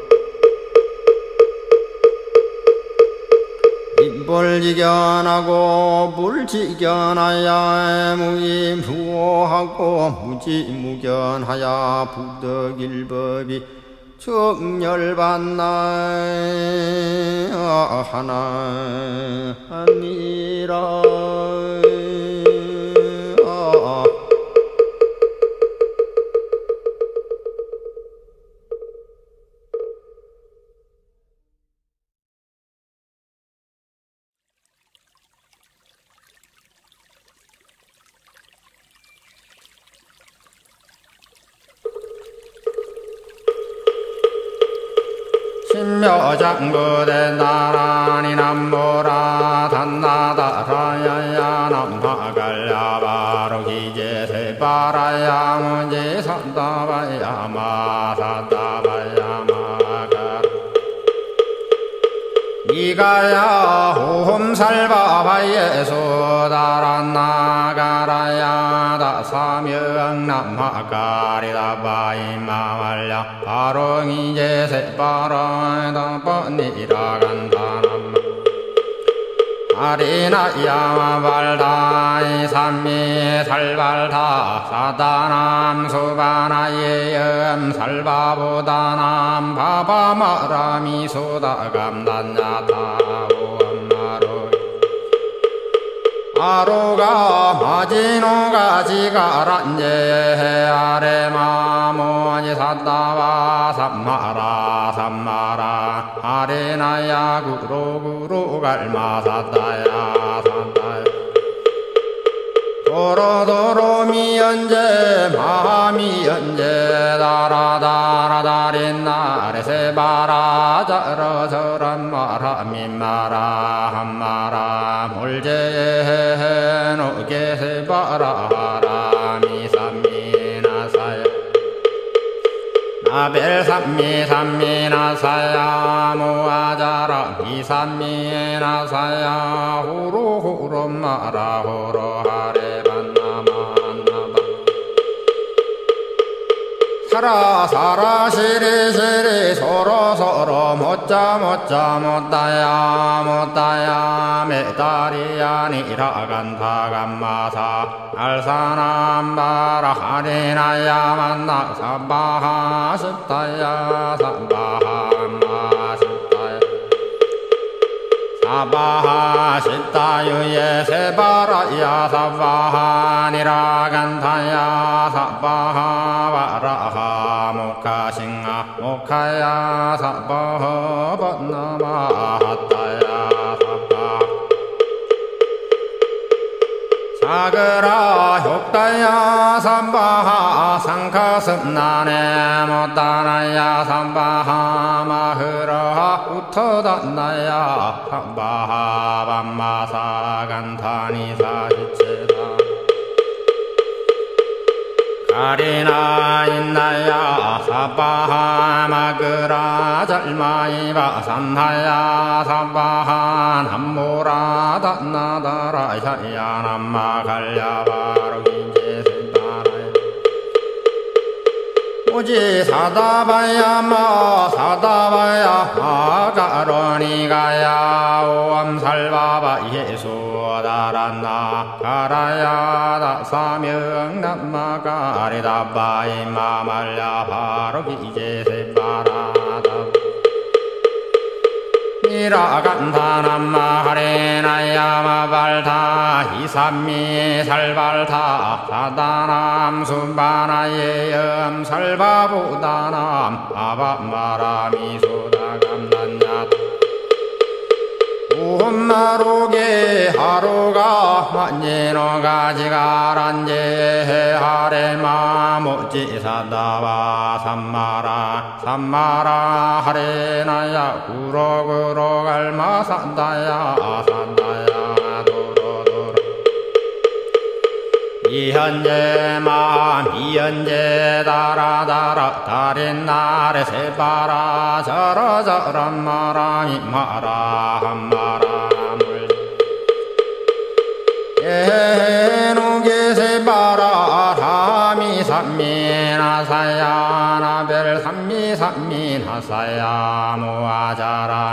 인벌지견하고 불지견하야 무임부호하고 무지무견하야 부덕일법이 정열반나 하나니라. 신묘장구대 나란히 남보라 단나다라야야 남하갈야바로 기제세바라야 문제 산다바야 마산다바야 마가 이가야 호홈살바바예 소다란나가라야 다사명 남하가리다바이 마말야 바로 이제세바라다 뻔이라 간다남 아리나야 발다이 삼미 살발다 사다남 수바나예염 살바보다남 바바마라미 소다감단야타오엄마로 아로가 마지노가 지가란제 아레마모니 사다와 삼마라 삼마라 아레나야 구로구로 갈마사다야 사다야 도로도로 미연제 마미연제 다라다라다린나레 세바라 자라저란 마라 민마라 한마라 몰제 노게 세바라 미삼미나사야 나벨 삼미 삼미나사야 모아자라 미삼미나사야 후루후루 마라 후루하레 사라 사라 시리 시리 서로 서로 못자 못자 못다야 못다야 메다리야 니라 간다 간마사 알사남바라 하리나야 만나 사바하 십다야 사바하 마십다야 사바하 십다유예 세바라야 사바하 니라 간다야 사바하 바라하 모카싱아 모카야 사바하 번나마하다야 사바 사그라 효다야 삼바하 상카슴나네 못다나야 삼바하 마흐라 우터단나야 삼바하 밤마사 간타니 사시체다 가리나 인나야 사바하 마그라 잘마이바 산하야 사바하 남모라 단나다라 샤야 남마 갈야바로 긴제세바라야 오지 사다바야 마 사다바야 마가로니가야 오암살바바 예수다란나 가라야 다사명 남마가리다바이 마말야 바로 기제세바라다 미라간다 남마하레나야 마발타 이삼미 살발타 사다남 순바나예염 살바보다남 아바마라미 소다감난야 오홈마로게 하루가 만예노가 지가란제 하레마 모지사다와 삼마라 삼마라 하레나야 구로구로 갈마 산다야 산다야 도로도로 이현제 마 이현제 다라다라 다린나레 세바라 저러저런 마라 이마라 한마라 물 예누게 세바라 라미 삼미나사야 나벨 삼미삼미나사야 모아자라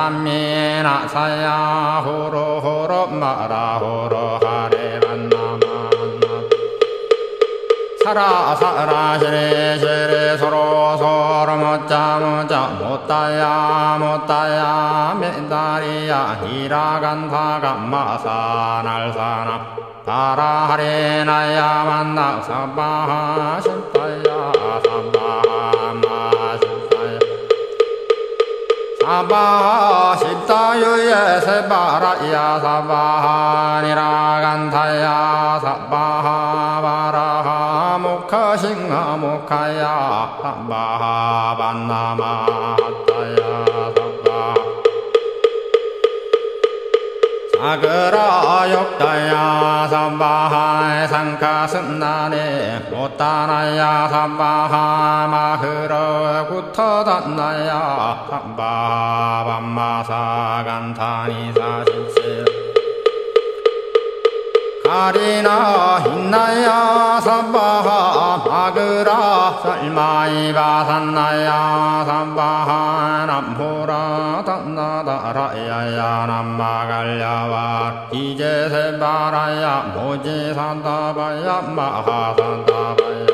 미삼미나사야 호로호로 마라 호로하레 만나마 사라 사라 시리 시리 서로 서로 못자 못자 못다야 못다야 메다리야 히라간타 감마사 날사나 다라 하리나야 만나 사바하 십다야 사바하 마십다야 사바하 십다유예 세바라야 사바하 니라간타야 사바하 바라하 모카싱하 모카야 사바하 반나마 하타야 사바하 사그라 욕다야 사바하 상카승나네 못다나야 사바하 마흐러 구터단나야 사바하 반마사 간타니 사십세 가리나 힌나야 사바하 마그라 설마이바 산나야 사바하 남호라 단나다라야야 남마갈야와 이제세바라야 모지산다바야 마하산다바야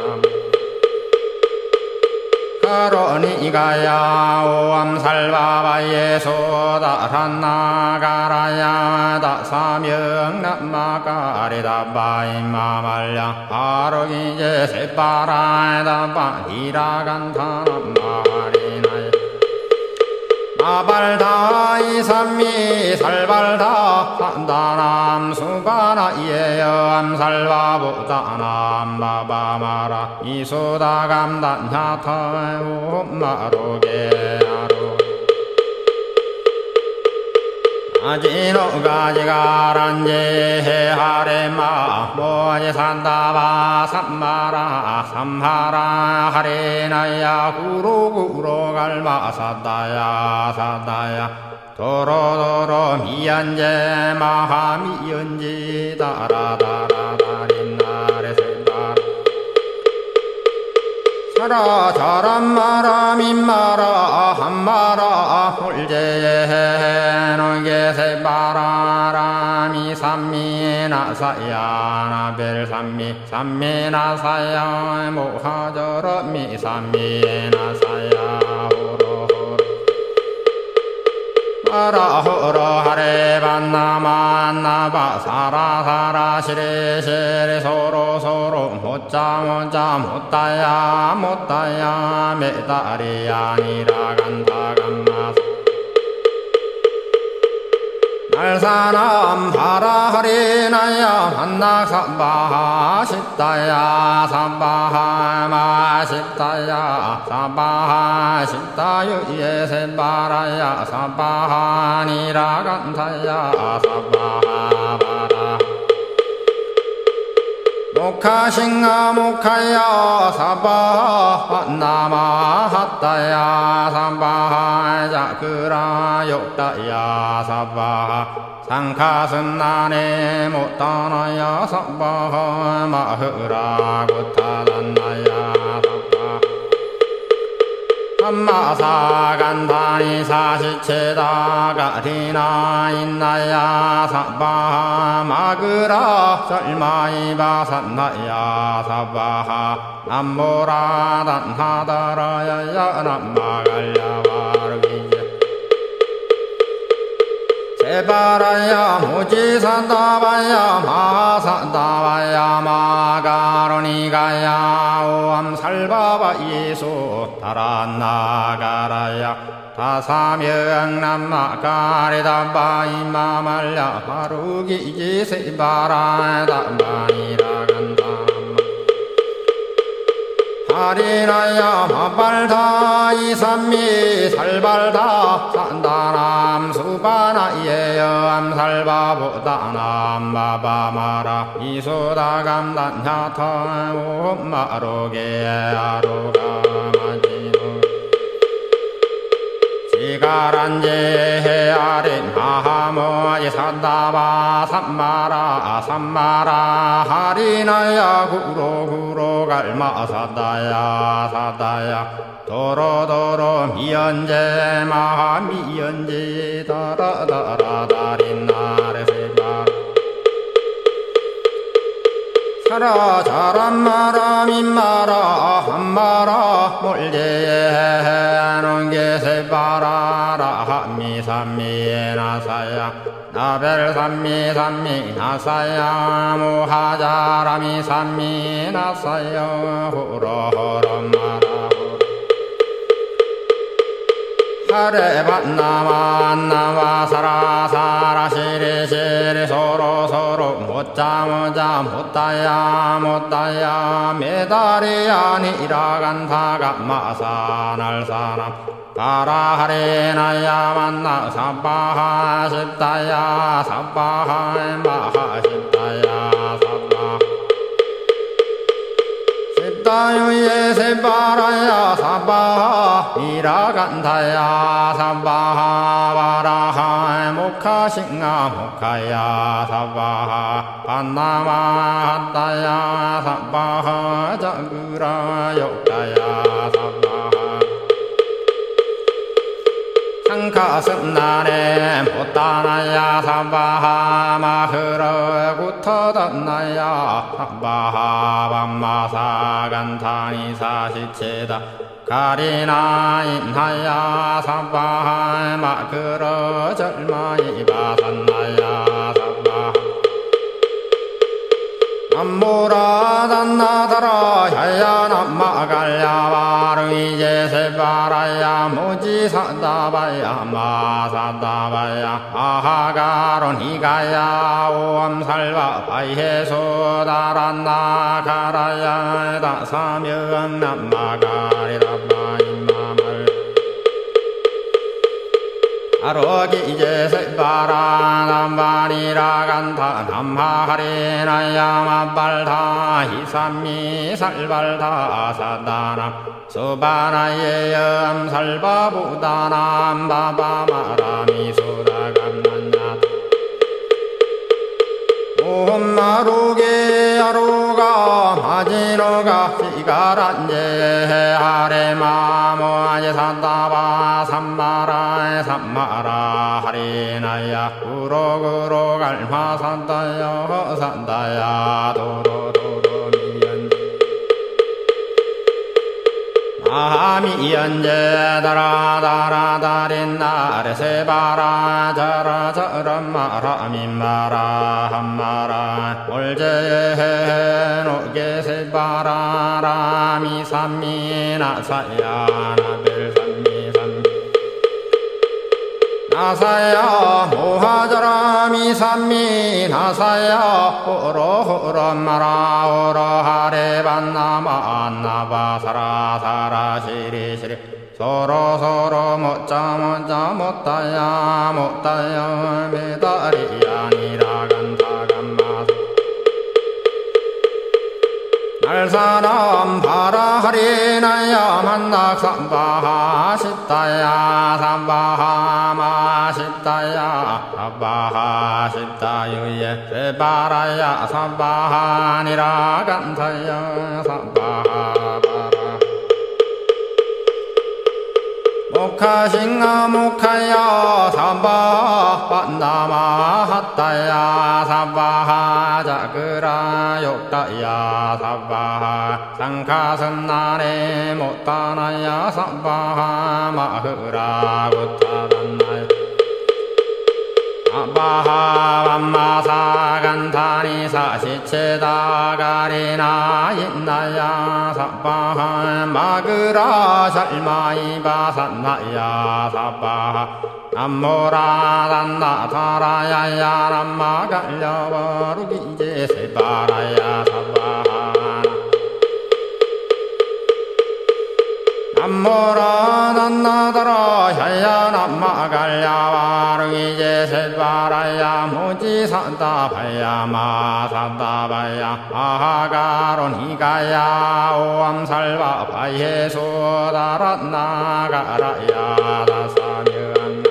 가로니가야 오암살바바예 소다란나가라야 다사명남마가리다바이마말야 하루기제 세바라다바 이라간타남마리나야 마발다 이삼미 살발다 산다남 수바나예여 암살바보다남 바바마라 이소다감단야타 오마로게아로 아지노가지가란제 하레마 모아지 산다바 삼마라 삼하라 하레나야 구로구로 갈마 사다야 사다야 도로도로 미연제 마하미연지 다라다라다린나레 세바라 사라 자람마라 민마라 한마라 홀제에 노게 세바라라미 삼미나 사야나 벨삼미 삼미나 사야 모하저러미 삼미나 사야 호로호로 마라호로 하레반나만나바 사라사라 시리시리 소로소로 못자 못자 못다야 못다야 메다리야 니라간다 감마사 날사남 바라하리나야 만나사바하 십다야 사바하 마십다야 사바하 십다유예 세바라야 사바하 니라간타야 사바하 바라 모카싱하 모카야 사바하 나마하다야 사바하 자그라 욕다야 사바하 상카승나네 못다나야 사바하 마흐라 구타단나야 사바하 삼마사 간다니 사시체다 가리나 인나야 사바하 마그라 설마이바 산나야 사바하 남모라 단하다라야야 남마갈야 바르기제 세바라야 모지산다바야 마산다바야 마가로니가야 오암살바바 예수 다란나가라야 다사명남마가리다바이마말야 바루기지 세바라다바이라간다 하리나야 마발다 이삼미 살발다 산다남 수바나예여 암살바보다남 바바마라 이소다감단야타 오마로게 아로가마지노 지가란제 아린 마하모아지 산다바 삼마라 삼마라 하리나야 구로구로 갈마 사다야 사다야 도로도로 미연제 마하미연제 다라다라다린나레 세바 사라 자람마라미 임마라 한마라 몰제에 농계세 바라라 함미 삼미 나사야 나벨 삼미 삼미 나사야 무하자라미 삼미 나사야 후로호로마라 하레 반나마 나마 사라 사라 시리 시리 서로 서로 못자 못자 못다야 못다야 메달이 아니라 간타가 마사 날사람 바라하리나야 만나 사바하 십다야 사바하 마하 십다야 사바 십다유예 세바라야 사바하 이라간타야 사바하 바라하 모카싱아 모카야 사바하 반나마 한다야 사바하 자그라 욕다야 사바하 상가슴나네 못다나야 사바하 마흐러 구터던나야 사바하 밤마사 간타니 사시체다 가리나 인하야 사바하 마그러 절마이 바산나야 사바하 남무라 단나다라 야야 남마갈야 바르이제 세바라야 무지사다바야 마사다바야 아하가론 히가야 오암살바 바이해소다란나 가라야 다사명 남마가리다바임마말 아로기제 세바라 남바니라 간타 남하하리나야 마발타 히삼미 살발타 사다나 수바나예 염살바부다남 바바마라미 수다감난야 오마루게 아루가 마지노가 시가란제 하레마모아제 산다바 삼마라 삼마라 하리나야 구로구로 갈마 산다야 산다야 도로도로 미연 아미연제 다라다라다린나레 세바라 자라자람마라 민마라 함마라 올제해 노게 세바라 라미 삼미 나사야 나벨 삼미 삼미 나사야 모하자라미 삼미 나사야 호로호로마라 호로하레 반나마 안나바 사라 사라 시리 시리 서로 서로 못자 못자 못다야 못다야 메달이 아니라 간다 간마 날사람 바라하리나야 만낙 삼바하 십다야 삼바하 마십다야 삼바하 십다유예 세바라야 삼바하니라 간타야 삼바하 바라 모카싱아 모카야 삼바하 반나마 핫다야 삼바하 자그라 욕다야 삼바하 상카슴나네 못다나야 삼바하 마흐라 구타단나야 아바하 밤마사 간타니 사시체다 가리나 인나야 사바하 마그라 샬마이 바산나야 사바하 남모라 단나 타라야야 남마 갈려버루기제 세바라야 사바하 남모라 단나다라 야야 남마 갈려버루기제 세바라야 무지산다바야 마산다바야 아하가론 히가야 오암살바 바예소다란나 가라야 다사면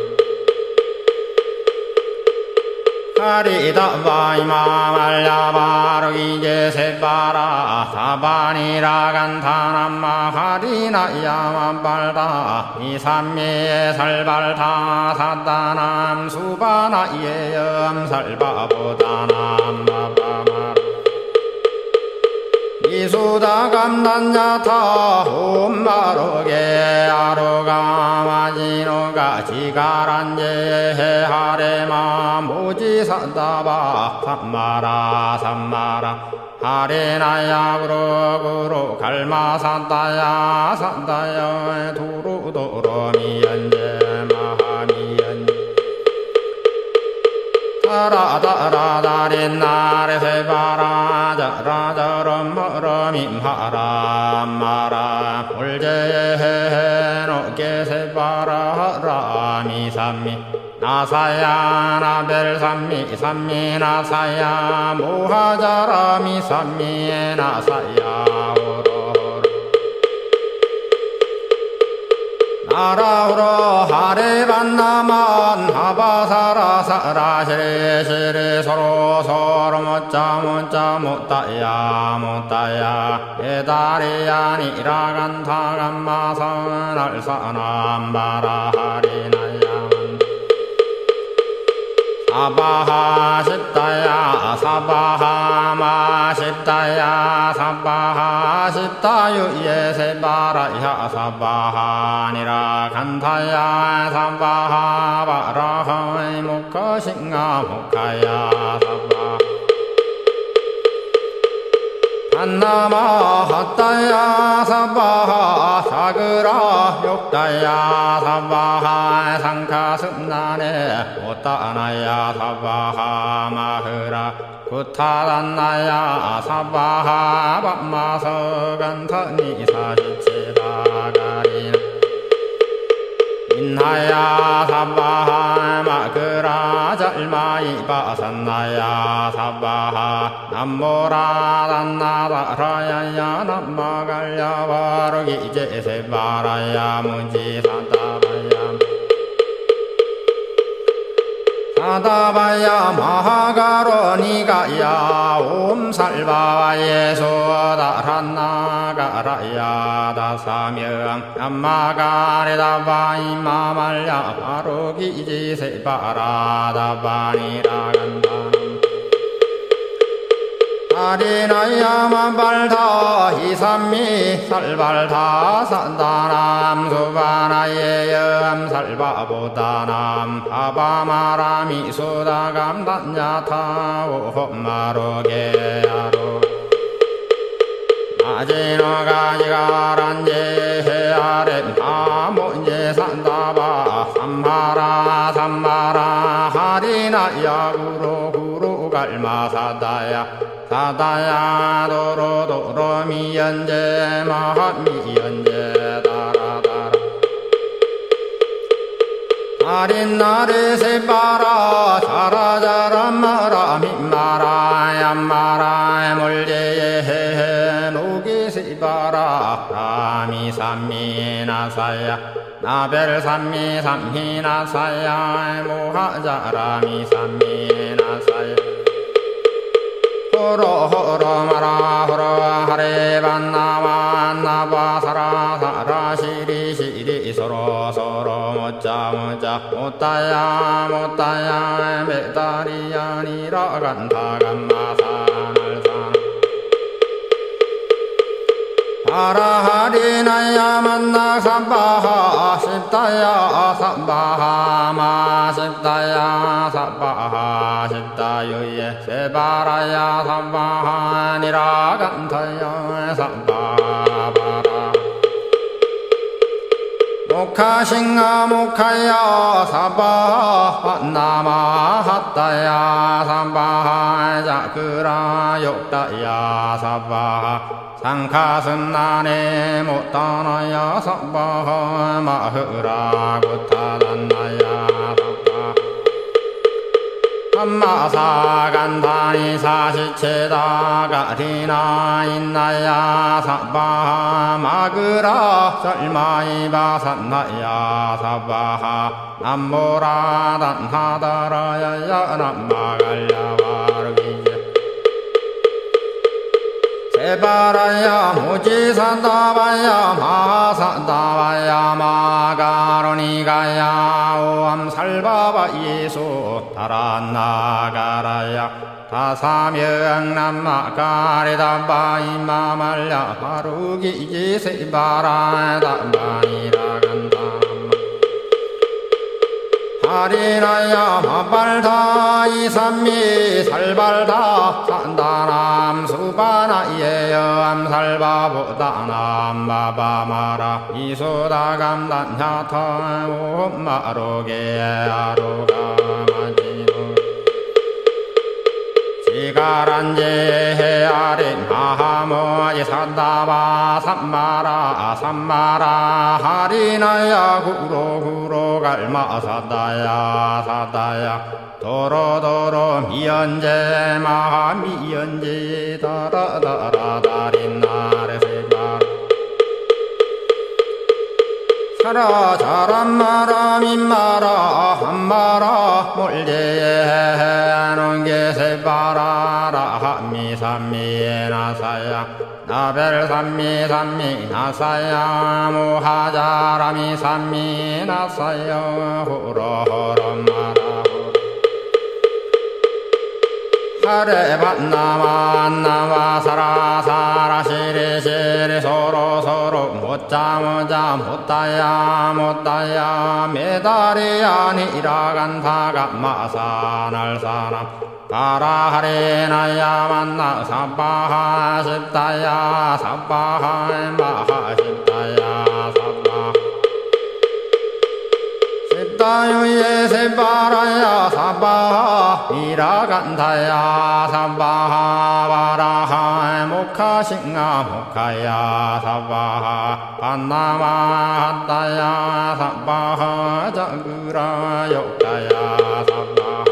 하리다 바이마 말야 바르기제 세바라 사바니라 간타남마 하리나야 만발다 이삼미에 살발타 사다남 수바나예 염살바보다남 바바마 이수다 감단야타 옴마로게 아로가 마지노가 지가란제 해하레마 모지산다바 삼마라 삼마라 하레나야 구로구로 갈마산다야 산다야 두루도로미연제 마하미연제 따라따라다린나레 세바라자라자럼머러밈하람마라 볼제헤노게 세바라라미삼미 나사야 나벨삼미 삼미 나사야 모하자라미 삼미 나사야 오로로 나라우로 하레반나만 하바사라사라 시리시리 서로 서로 못자 못자 못다야 못다야 에다리야 니라간타간마선 알사남바라하리나야 사바하 십다야 사바하 마십다야 사바하 십다유예 세바라야 사바하니라 간타야 사바하 바라하이 목하싱아 목하야 사바 안나마 핫다야 사바하 사그라 욕다야 사바하 상카승나네 오따나야 사바하 마흐라 구타단나야 사바하 밤마서간타니 사지체다가리나 인하야 사바하 마그라 잘마이 바산나야 사바하 남모라 단나다라야야 남마갈야 바로기 제세바라야 무지사다바야 사다바야 마하가로니가야 옴살바와예 소다란나가라야 다사명 암마가레다바이 마말야 바로기지세바라다바니라 간다남 아리나야 만발다 이삼미 살발다 산다남 수바나예 염 살바보다남 아바마라미 수다감단야타 오홈마로게 아로 마지노가지가란제 헤아렘 아몬제 산다바 삼마라 삼마라 하리나야 구로 구로 갈마사다야 사다야 도로도로 미연제 마하미연제 다라다라 아린나레 세바라 자라자라마라 민마라 얌마라 몰제에 노기 세바라 라미삼미 나사야 나벨삼미 삼미 나사야 모하자라미 삼미 나사야 호로호로마라 호로하레반나만나바사라사라 시리시리 서로서로 못자 못자 못다야 못다야 메다리야니라 간타간마산알산 아라하리나야 만나 삼바하 십다야 삼바하 마 십다야 삼바하 십다유예 세바라야 삼바하니라 간타야 삼바바라 목하싱아 목하야 사바하 나마 핫다야 삼바하 자그라 욕다야 사바하 상카승나네 못다나야 사바하 마흐라 구타단나야 사바 함마사간다니 사시체다 가리나 인나야 사바하 마그라 설마이 바산나야 사바하 남모라 단하다라야야 남마갈야 바르기제 세바라야 무지산다바야 마산다바야 마가로니가야 오암살바바 예수 달아나가라야 다사명 남마 가리담바 이마말야 바루기지 세바라 담바니라 간다 하리나야 마발다 이삼미 살발다 산다남 수바나예여 암살바보다남 바바마라 이소다 감단야타 옴마로게 아로가 마지노 지가란제 아린 마하모지 산다바 삼마라 삼마라 하리나야 구로 구로 갈마 사다야 사다야 도로도로 미연제 마하 미연제 다라다라 다린나레세바 사라 자란마라 민마라 한마라 몰제에 농게세바라라 함미삼미 나사야 나벨삼미 삼미 나사야 모하자라미 삼미 나사야 호로호로마라 하레반나만나와 사라사라 시리시리 서로서로 못자못자 못다야 못다야 메달이 아니라 간사가 마사날사람 바라하리나야 만나 사바하 십다야 사바하 마하 십다야 사바하 십다유예 세바라야 사바하 이라간다야 사바하 바라하 모카싱아 모카야 사바하 반나마 한다야 사바하 자그라 욕다야 사바하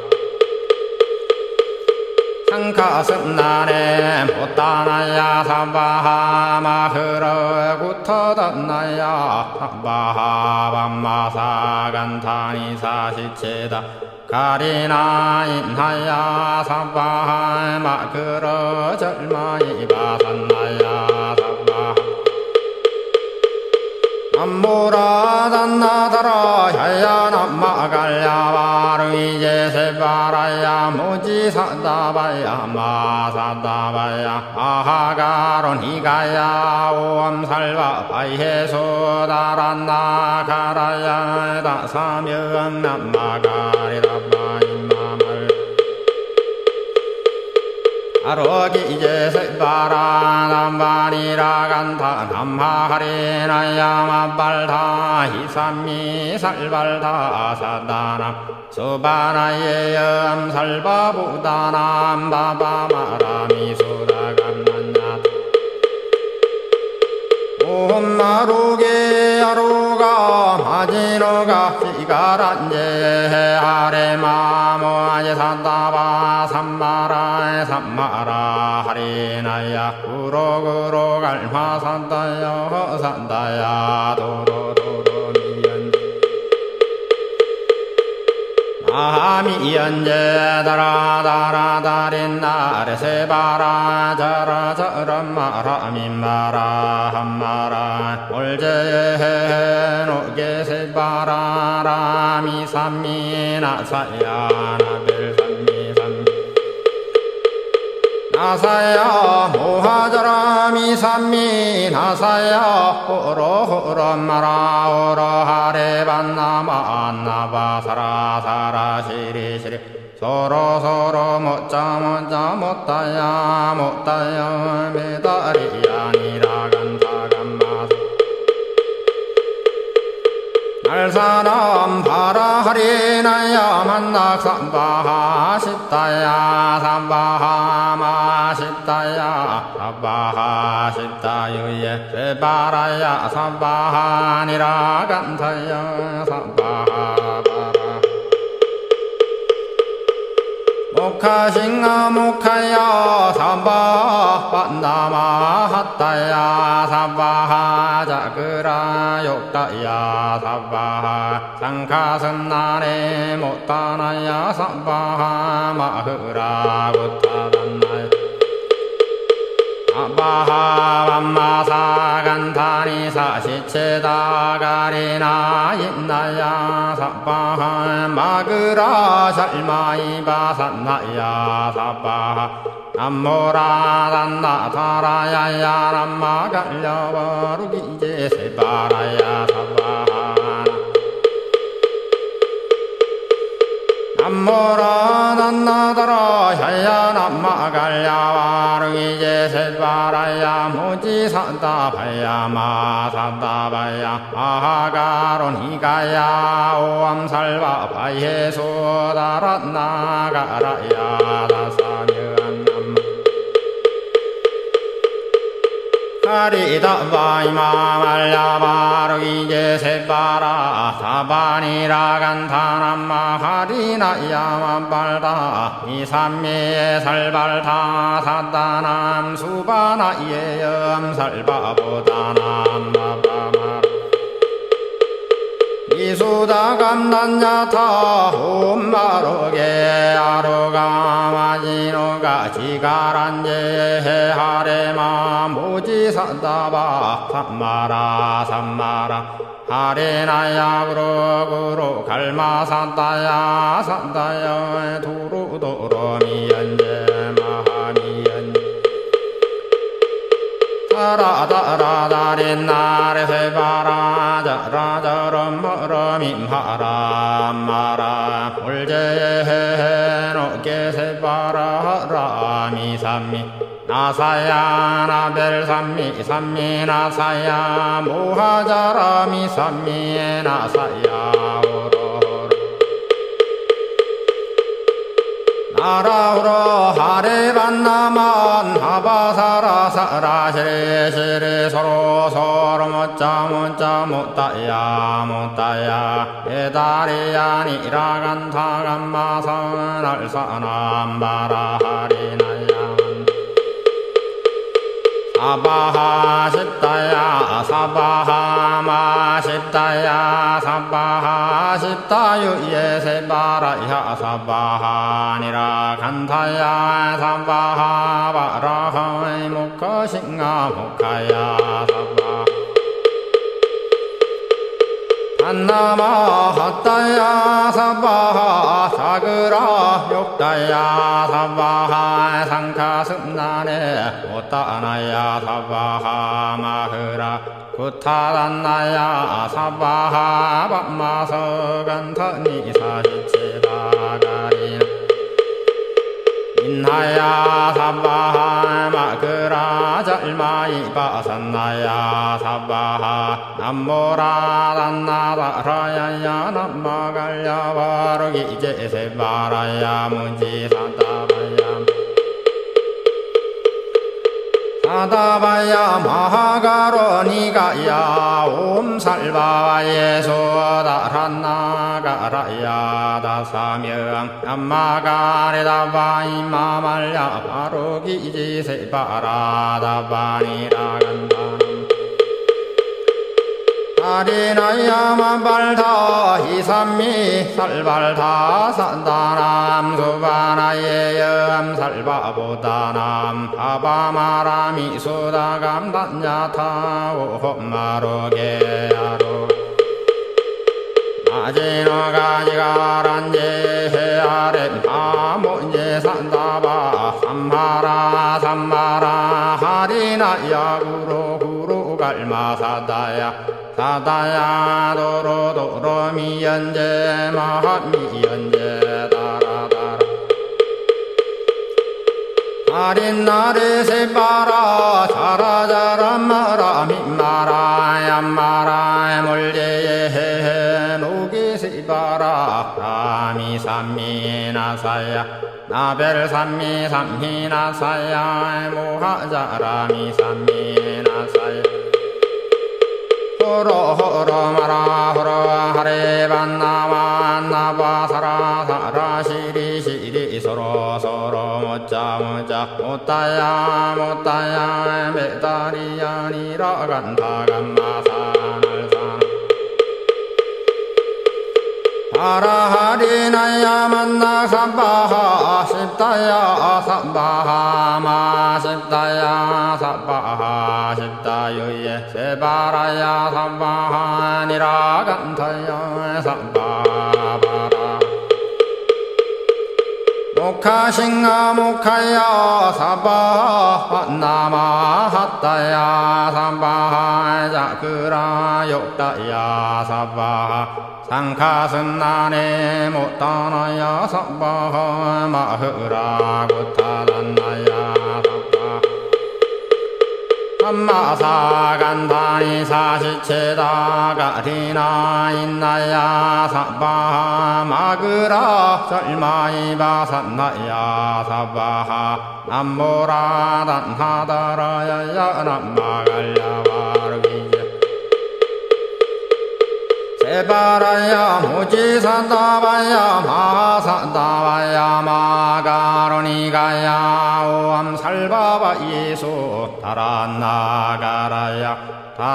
상카승나네 못다나야 사바하 마흐러 구터단나야 사바하 밤마사 간타니 사시체다 가리나 인하야 사바하 마흐러 절마이 바산나야 사바하 암모라 단나다라 야야남마갈야 바르이제 세바라야 모지사다바야 마사다바야 아하가론 히가야 오암살바 바이해소다란나 가라야 다사명 남마가리다바임마말 아로기제 세바라 남바니라 간타 남하하리나야 마발다 히삼미 살발다 사다나 수바나예 암살바보다남 바바마라미 소다감난야 옴마루게 아루가 마지노가 시가란제 아레마모아제 산다바 삼마라 삼마라 하리나야 구로구로 갈마 산다야 산다야 도로도로 미연제 아미연제 다라다라다린나레 세바라 자라자란마라 민마라 한마라 올제에 노게 세바라 라미 삼미 나사야 나벨삼미 삼미 나사야 모하자라미 삼미 나사야 호로호로마라 호로하레반나마 안나바 사라사라 시리시리 서로서로 못자못자 못다야 못다야 메달이 아니라 간사간마사 날사람 바라하리나야 만낙삼바하 십다야 삼바하 마십다야 사바하 십다유예 세바라야 삼바하니라 간사야 삼바하 바라 모카싱아 모카야 삼바하 반나마 핫다야 삼바하 자그라 욕다야 삼바하 상카선나네 못다나야 삼바하 마흐라 구타단나야 아바하 밤마사 간타 사바니 사시체다 가리나 인나야 사바하 마그라 샬마이바 산나야 사바하 남모라 단나 타라야야 남마 갈려버루기제 세바라야 사바하 남모라 단나다라 야야 남마 갈려버루기제 세바라야 모지 산다바야 마산다바야 아가로니가야 오암살바 바예수다란나가라야 다사며 하리다 바이마 말야 바르기제 세바라 사바니라 간타남마 하리나야 만발다 이삼미에 살발타 사다남 수바나예 염살바보다남 마바마 이수다 감난야타 홈마로게 아로가마지노가 지가란제 하레마 모지산다바 삼마라 삼마라 하레나야 구로구로 갈마산다야 산다야 두루도로미연제 마하미연제 라다라다린나레 세바라 자라자럼머러밈하라 마라 불제해 노게 세바라 라미삼미 나사야 나벨삼미 삼미 나사야 모하자라미 삼미 나사야 나라우로 하레반나만 하바사라 사라시레 시레 서로 서로 못자 못자 못다야 못다야 에다리야 니라간타 감마선 알사남바라 하리나야 사바하 십다야 사바하 마십다야 사바하 십다유예 세바라야 사바하니라 간타야 사바하 바라하이 목하싱아 목하야 사바 안나마 핫다야 사바하 사그라 욕다야 사바하 상카승나네 못다나야 사바하 마흐라 구타단나야 사바하 밤마서간타니 사시체다 가리나 인하야 사바하 마그라 잘마이바 산나야 사바하 남모라 단나바라야야 남마갈야 바르기제 세바라야 문지사다바야 사다바야 마하가로니가야 옴살바와예 소다란나가라야 다사명 암마가레다바이마말야 바로기지 세바라다바니라 간다남 하리나야 만발다 이삼미 살발다 산다남 수바나예 염살바보다남 하바마라미 수다감단야타 오홈마로게 아로 마지노가지가란제 헤아렘 아몬제 산다바 삼마라 삼마라 하리나야 구로 구로 갈마사다야 사다야 도로도로 미연제 마하미연제 다라다라 아린나레 세바라 자라자라마라 민마라 얌마라 몰제에 노기 세바라 라미삼미 나사야 나벨삼미 삼미 나사야 모하자라미 삼미 나사야 호로 호로 마라 호로 하레반나만 나바사라 사라 시리 시리 서로 서로 못자 못자 못다야 못다야 메다리야 니라 간다 감마산알산 아라하리나야 만나 삼바하 십다야 삼바하 마 십다야 삼바하 십다유예 세바라야 삼바하 니라간타야 삼바바라 목하싱아 목하야 삼바하 나마 핫다야 삼바하 자그라 욕다야 삼바하 상카승나네 못다나야 삼바하 마흐라 구타단나야 삼바하 함마사간다니 사시체다 가리나 인나야 삼바하 마그라 절마이바 산나야 삼바하 남모라 단하다라야야 남마갈야 세바라야 무지산다바야 마산다바야 마가로니가야 오암살바바 예수 다란나가라야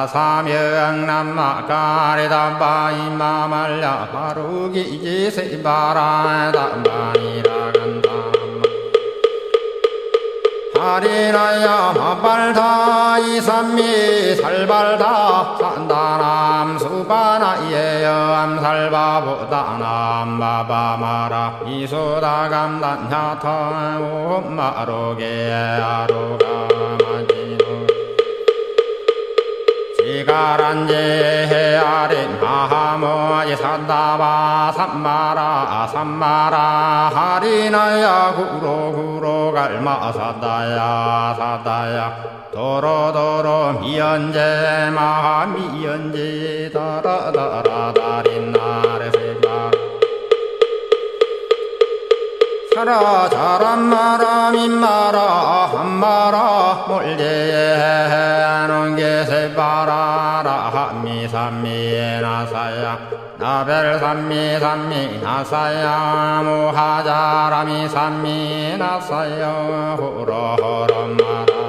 다사명남마가리다바 이마말야 바루기지 세바라 담바니라간다 하리나야 마발다 이삼미 살발다 산다남 수바나예여 암살바보다남 바바마라 이소다감단야타 오마로게 아로가마지노 지가란제 아린 마하모지 산다바 삼마라 삼마라 하리나야 구로 구로 갈마 사다야 사다야 도로도로 미연제 마하 미연제 다라다라 다린나레세바 사라 자란마라 민마라 한마라 몰제에 농게세바라라 함미삼미 나사야 나벨삼미 삼미 나사야 모하자라미 삼미 나사야 호로호로마라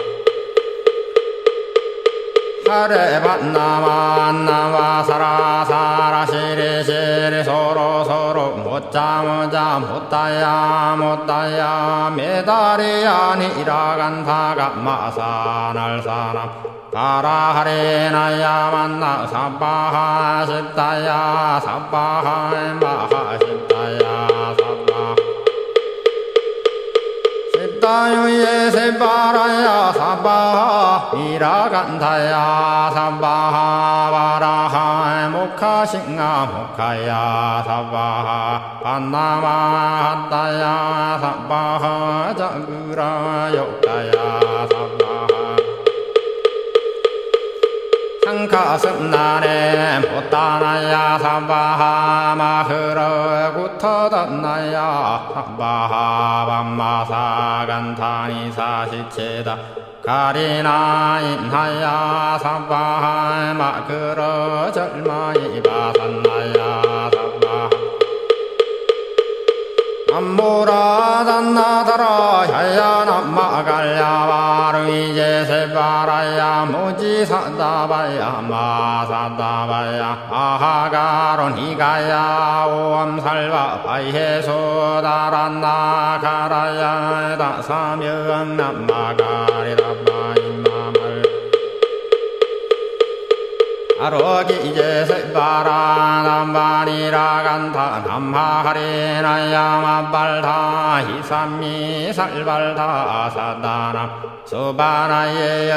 하레반나만나와 사라사라 시리시리 서로서로 못자모자 못다야 못다야 메달이 아니라간타가 마사날사람 가라하리나야 만나 삼바하 십다야 삼바하 마하 십다야 삼바하 십다유예 세바라야 삼바하 이라간타야 삼바하 바라하 목하싱아 목하야 삼바하 반나마 한다야 삼바하 자그라 욕다야 삼바하 상카승나네 못다나야 삼바하 마흐러 구터단나야 삼바하 밤마사간타니 사시체다 가리나 인하야 삼바하 마그러 절마이바 산나야 삼바하 암모라 단나다라 야야 남마갈야 바르이제 세바라야 무지산다바야 마산다바야 아하가로니가야 오암살바 바이해소 다란나 가라야 다사명 남마가리다바 임마말 아로기제 세바라 남바니라간타 남하하리나야 마발타 히삼미 살발타 사다남 수바나예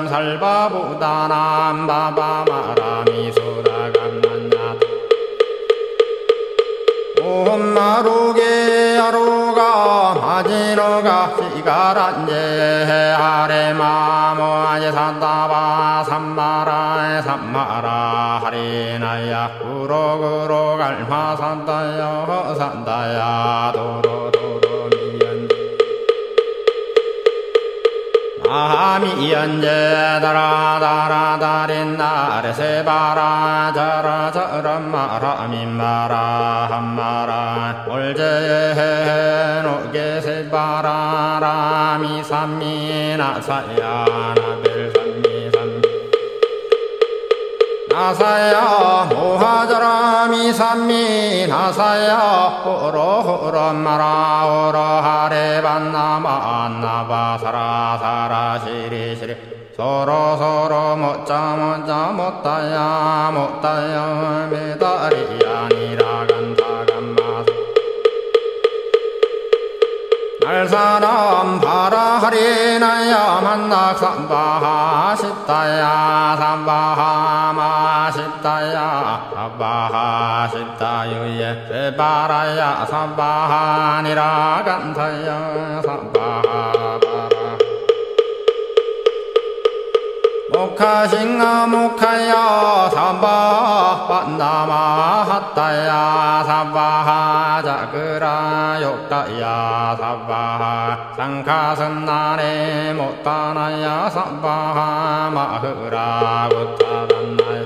암살바부다남 바바마라미 소다감난야 오마루게 아루가 마지노가 시가란제 하레마모아제 산다바 삼마라 삼마라 하리나야 구로구로 갈마 산다야 산다야 도로도로 미연제 아미연제 다라다라다린나레 세바라 자라자람마라 민마라 한마라 올제해 노게 세바라 라미 삼미 나사야 나벨삼미 삼미 나사야 모하자라미 삼미 나 나사야 호로호로 마라 호로 하레 반나마 안나바 사라 사라 시리 시리 서로 서로 못자 못자 못다야 못다야 메다리 아니라 간다 간마 날 사람 바라 하리나야 만낙 삼바하 십다야 삼바하 마 십다야 삼바하 십다유예 세바라야 삼바하니라 간타야 삼바하 바라 목하싱아 목하야 삼바하 반나마 핫다야 삼바하 자그라 욕다야 삼바하 상카선나네 못다나야 삼바하 마흐라 구타단나야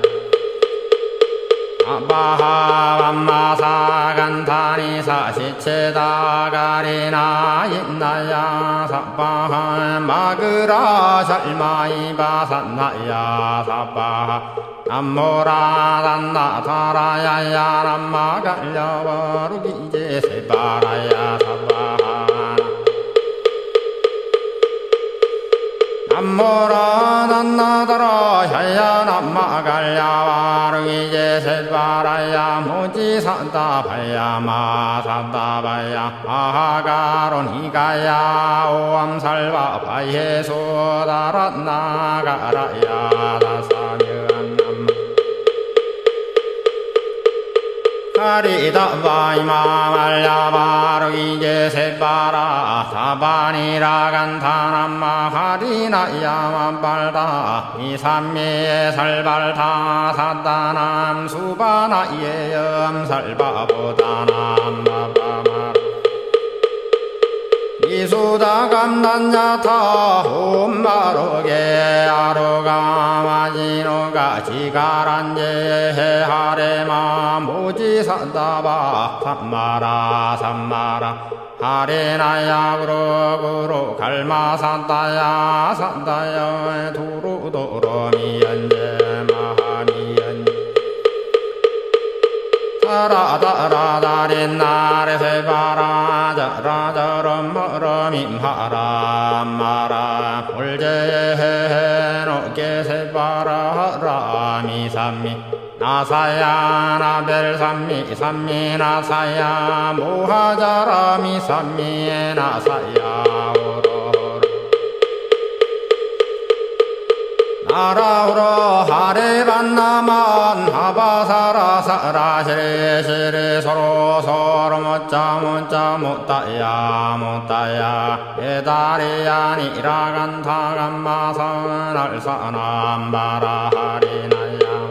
아바하 밤마사 간타니 사시체다 가리나 있나야 사바하 마그라 샬마이바 산나야 사바하 남모라 단나 타라야야 남마 갈려와루기제 세바라야 사바하 남모라 단나다라 야야 남마 갈려와루기제 세바라야 모지 산다바야 마 산다바야 아하가로니가야 오암살바 바예수 다란나가라야 다사면 가리다 바이마 말야 바르기제 세바라 사바니라 간타남마 하리나야 만발다 이삼미에 살발다 사다남 수바나예 염살바보다남 바바마 이수다 감난야타 홈마로게 아로가 마지노가 지가란제 하레마 모지산다바 삼마라 삼마라 하레나야 구로구로 갈마산다야 산다야 두루도로미연제 마하미연제 라다라다린나레 세바라 자라자럼 머러밈하라 마라 볼제해 노게 세바라 라미삼미 나사야 나벨삼미 삼미 나사야 모하자라미 삼미 나사야 나라우로 하레반나만 하바사라 사라 시리 시리 서로 서로 못자 못자 못다야 못다야 에다리야니라 간타 간마선 알사남바라 하리나야만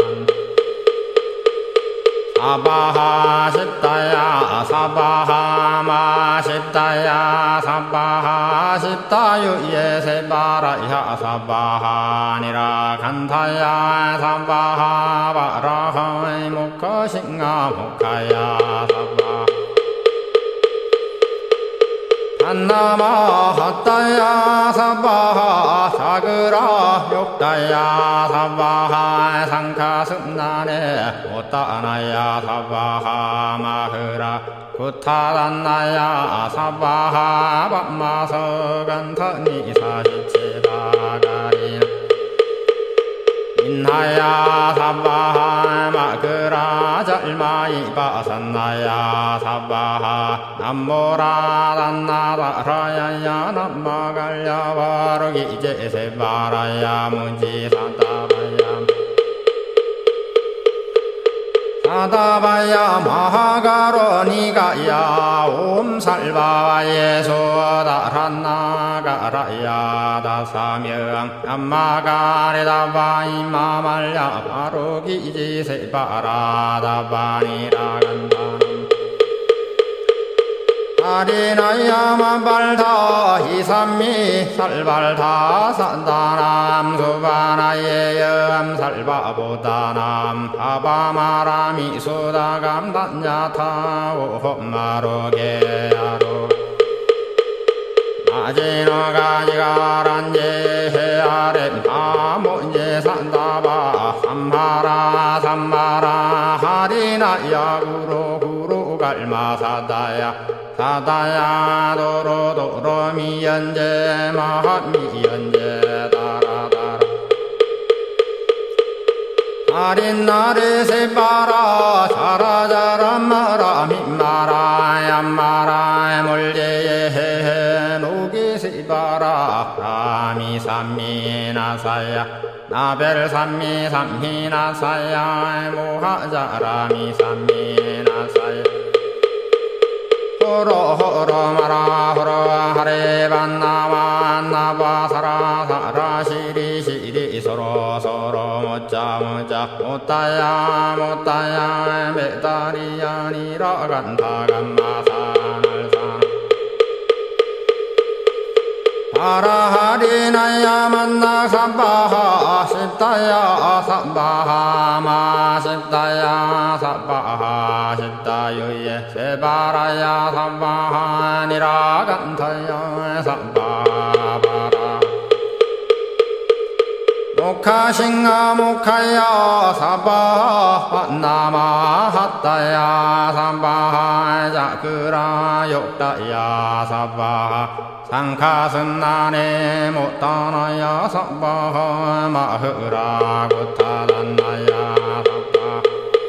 사바하 십다야 사바하 마 십다야 사바하 십다유예 세바라야 사바하니라 간타야 사바하 바라하이 목하싱아 목하야 사바하 안나마 핫다야 사바하 사그라 욕다야 사바하 상카승나네 못다나야 사바하 마흐라 구타단나야 사바하 밤마서간타니 사시체다가리나 인하야 사바하 마그라 잘마이바 산나야 사바하 남모라 단나바라야야 남마갈야바르기제 세바라야 무지사다바야 사다바야 마하가로니가야 옴살바예 소다란나가라야 다사명 암마가레다바이마말야 바로기지 세바라다바니라 간다남 아리나야 만발다 이삼미 살발다 산다남 수바나예 염살바보다남 아바마라미 수다감단야타 오홈마로게야로 마지노가지가란제 헤아렘 아몬제 산다바 삼마라 삼마라 하리나야 구로 구로가 갈마 사다야 사다야 도로 도로 미연제 마하 미연제 다라다라 아린나리 세바라 자라자라 마라 미마라 얌마라 몰제에 노기 세바라 라미 삼미 나사야 나벨 삼미 삼미 나사야 모하자 라미 삼미 나사야 호로 호로 마라 호로 하레 반나마 나바 사라 사라 시리 시리 서로 서로 못자 못자 못다야 못다야 메다리 아니라 간다 간마산을 산 아라하리나야 만나 삼바하 십다야 삼바하 마 십다야 삼바하 십다유예 세바라야 삼바하 니라간타야 삼바바라 목하싱아 목하야 삼바하 나마 핫다야 삼바하 자그라 욕다야 삼바하 상카승나네 못다나야 삼바하 마흐라 구타단나야 삼바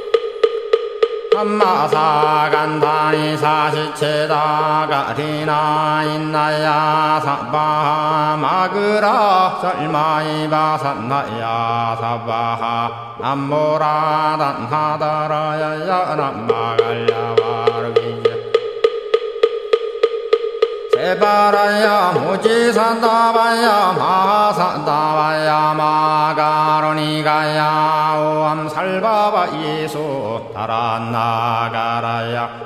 삼마사 간다니 사시체다 가리나 인나야 삼바하 마그라 절마이바 산나야 삼바하 남모라 단하다라야야 남마갈야 바르기제 세바라야 무지산다바야 마산다바야 마가로니가야 오암살바바 예수 다란나가라야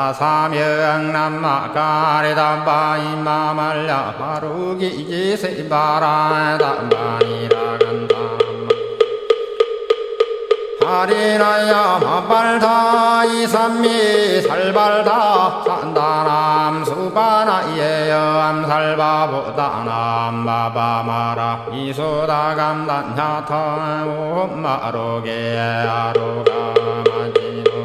다사명남마가리다바 이마말야 바루기지 세바라 담바니라간다 하리나야 마발다 이삼미 살발다 산다남 수바나예여 암살바보다남 마바마라 이소다 감단야타 오마로게 아로가마지노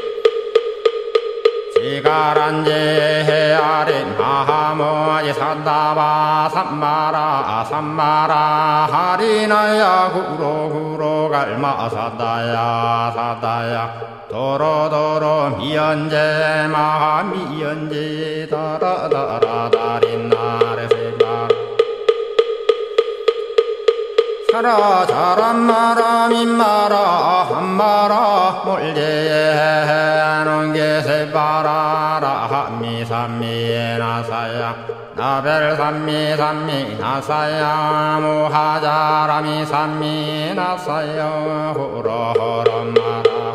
지가란제 아린 마하모지 산다바 삼마라 삼마라 하리나야 구로 구로 갈마 사다야 사다야 도로도로 미연제 마하 미연제 다라다라 다린나레 세바 사라 자란마라 민마라 한마라 몰제에 농게 세바라라 한미 삼미 나사야 나벨 삼미 삼미 나사야 모하자라미 삼미 나사야 호로 호로 마라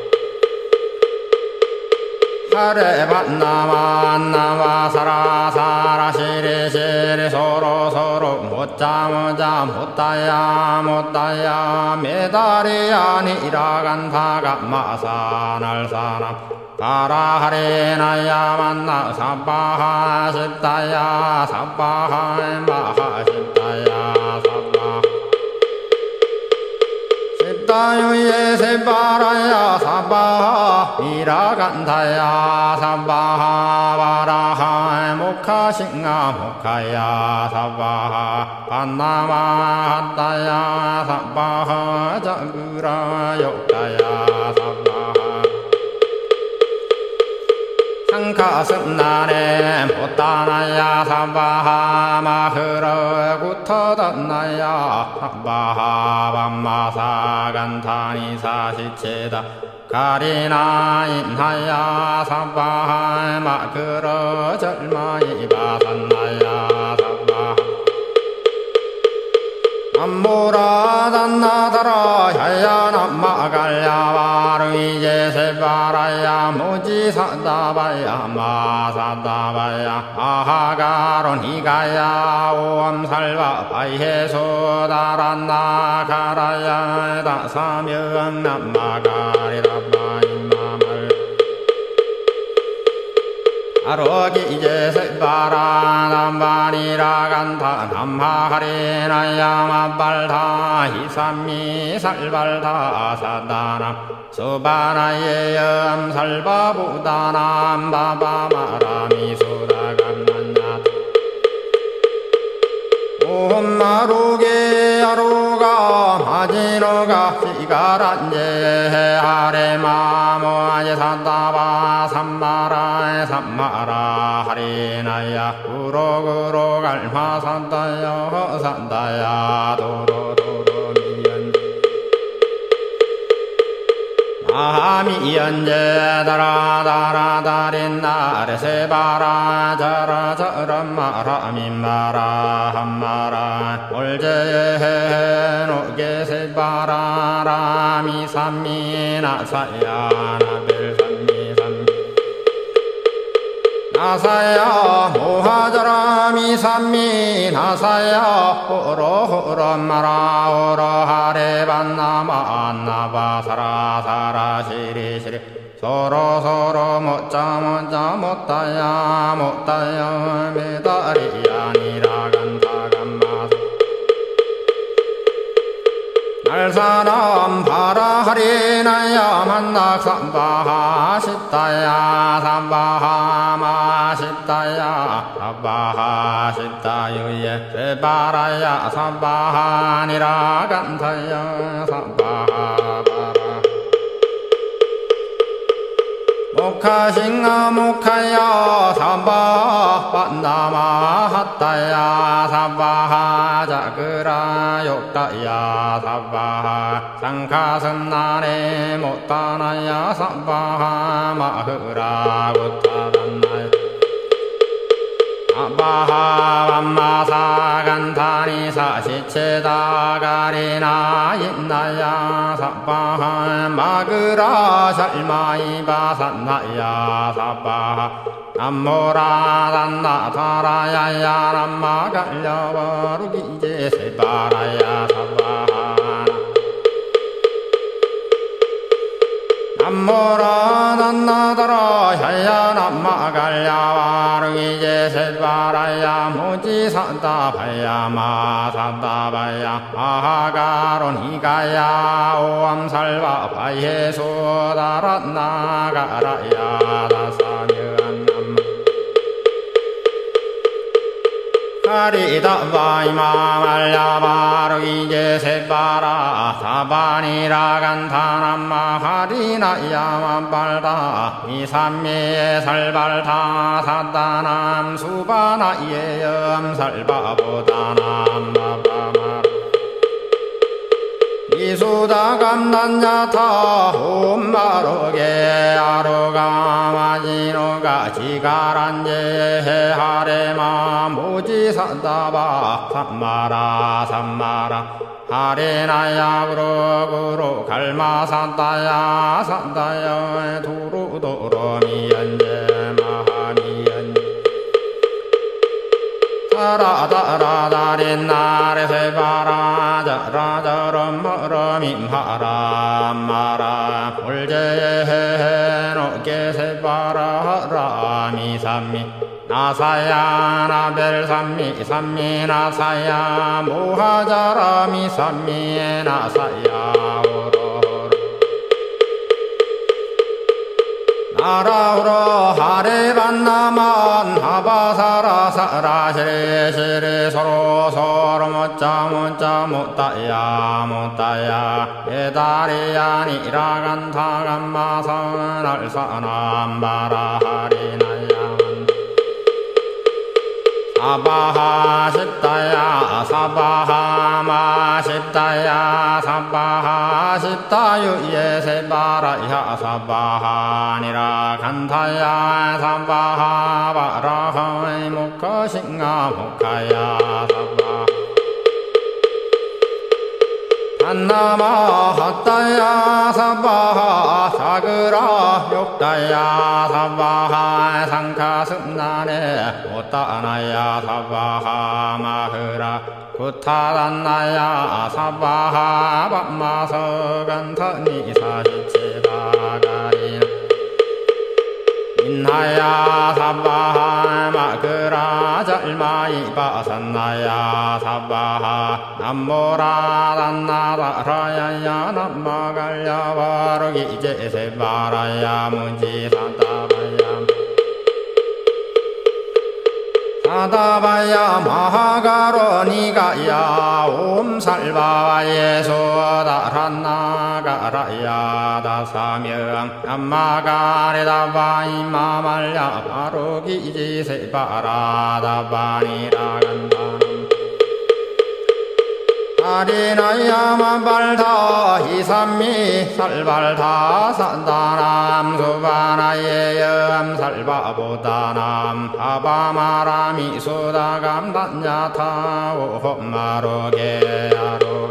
하레 반나마 나마 사라 사라 시리 시리 서로 서로 못자 못자 못다야 못다야 메다리 아니라 간다가 마산할 사람 가라 하레나야 만나 삼바하 십다야 삼바하 마하 십다야 삼바 십다유예 세바라야 삼바하 이라간다야 삼바하 바라하 목하싱아 목하야 삼바하 반나마 한다야 삼바하 자그라 욕다야 삼바하 상카승나네 못다나야 삼바하 마흐러 구터단나야 삼바하 밤마사 간타니 사시체다 가리나 인하야 삼바하 마그러 절마이바 산나야 삼바하 암모라 단나다라 야야 남마갈야 바르이제 세바라야 무지산다바야 마산다바야 아하가로니가야 오암살바 바이해소 다란나 가라야 다사명 남마가리라바 임마말 아로기제 세바라 남바니라 간타 남하하리나야 마발다 히삼미 살발다 사다나 수바나예 염살바부다남 바바마라미 수다감난야 옴마루게 아루가 마지노가 시가란제 하레마모아제 산다바 삼마라 삼마라 하리나야 구로구로 갈마 산다야 산다야 도로도로 미연 아미연제 다라다라다린 나레세바라 자라자람마라 민마라 함마라 올제해 노게세바라 라미삼미나 사야나 벨삼미삼미 나사야 모하자라미삼미 나사야 호로호로마라 호로하레반나마 안나바사라사라 시리시리 서로서로 못자 못자 못다야 못다야 메다리야니라 간다간마 날사람 바라하리나야 만낙삼바하 십다야 삼바하 마십다야 삼바하 십다유예 세바라야 삼바하니라 간타야 삼바하 바라 목하싱아 목하야 삼바하 반나마 핫다야 삼바하 자그라 욕다야 삼바하 상카선나네 못다나야 삼바하 마흐라 구타단나야 아바하 밤마사 간타니 사시체다 가리나 있나야 사바하 마그라 샬마이바 산나야 사바하 남모라 단나 타라야야 남마 갈려바루기제 세바라야 사바하 남모라 단나다라 야야 남마 갈려바루기제 세바라야 모지 산다바야 마산다바야 아하가로니가야 오암살바 바예소다란나가라야 다사면 가리다바이마 말야바르기제 세바라 사바니라 간타남마 가리나야 만발다 이삼미에 살발다 사다남 수바나예 염살바보다남 바바마 이수다 감난야타 홈마로게 아로가 마지노가 지가란제 하레마 모지산다바 삼마라 삼마라 하레나야 구로구로 갈마 산다야 산다야 두루도로 미연제 마하미연제 라다라다린 나레세바라 자라자람마라민하라 마라 볼제해 노게세바라 라미삼미 나사야 나벨삼미 삼미 나사야 모하자라미 삼미 나사야 나라우로 하레반나만 하바사라사라 시리시리 서로 서로 못자 못자 못다야 못다야 에다리야니라 간타간마선 알사남바라하리나야 사바하 십다야 사바하 마십다야 사바하 십다유예 세바라야 사바하니라 간타야 사바하 바라하이 목하싱아 목하야 사바하 안나마 핫다야 사바하 사그라 욕다야 사바하 상카승나네 못다나야 사바하 마흐라 구타단나야 사바하 밤마서 간타니 사지체다가리나 인하야 사바하 마그라 절마이 바산나야 사바하 남모라 단나다라야야 남마갈야 바르기 제세바라야 무지사다바야 사다바야 마하가로니가야 옴살바와예 소다란나가라야 다사명 암마가레다바이마말야 바로기지세바라다바니라간다 아리나야마발다 이삼미 살발다 산다남 수바나예염 살바보다남 아바마라미 수다감단야타 오홈마로게야로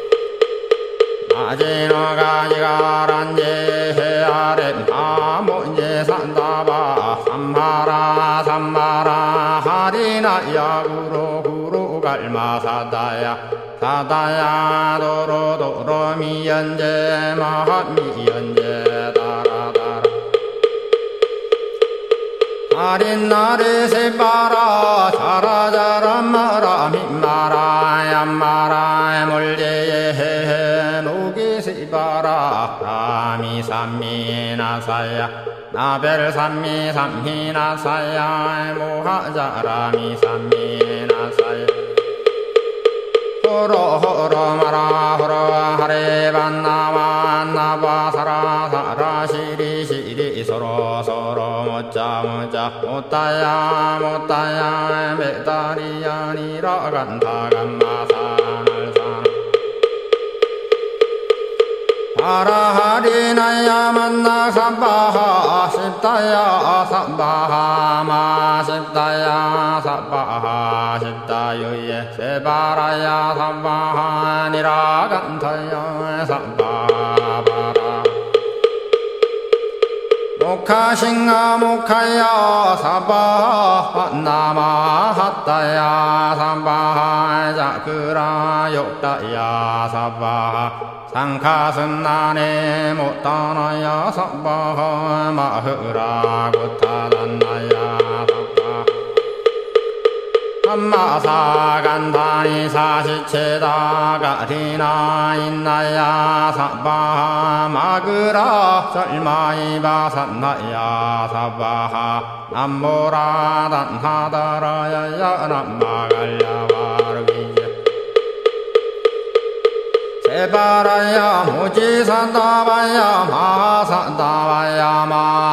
아지노가지가란예헤아렘 아모예 산다바 삼마라 삼마라 하리나야 구로 구로 갈마사다야 사다야 도로도로 미연제 마하미연제 다라다라 아린나리 세바라 자라자라마라 민마라 얌마라 몰제예 노기세바라 라미삼미나사야 나벨삼미삼미나사야 모하자라미삼미나사야 호로호로마라 호로하레반나만나바사라사라 시리시리 서로서로 못자못자 못다야 못다야 메다리야니라 간다간마사날산 아라하리나야 만나 삼바하 십다야 삼바하 마 십다야 삼바하 십다유예 세바라야 삼바하 니라간타야 삼바바라 목하싱아 목하야 사바하 나마 핫다야 삼바하 자그라 욕다야 사바하 상카슴나네 못다나야 사바하 마흐라 구타단나야 사바 한마사간다니 사시체다가 디나 인나야 사바하 마그라 절마이바산나야 사바하 남모라 단하다라야야 남마갈야 바르기제 세바라야 무지산다바야 마산다바야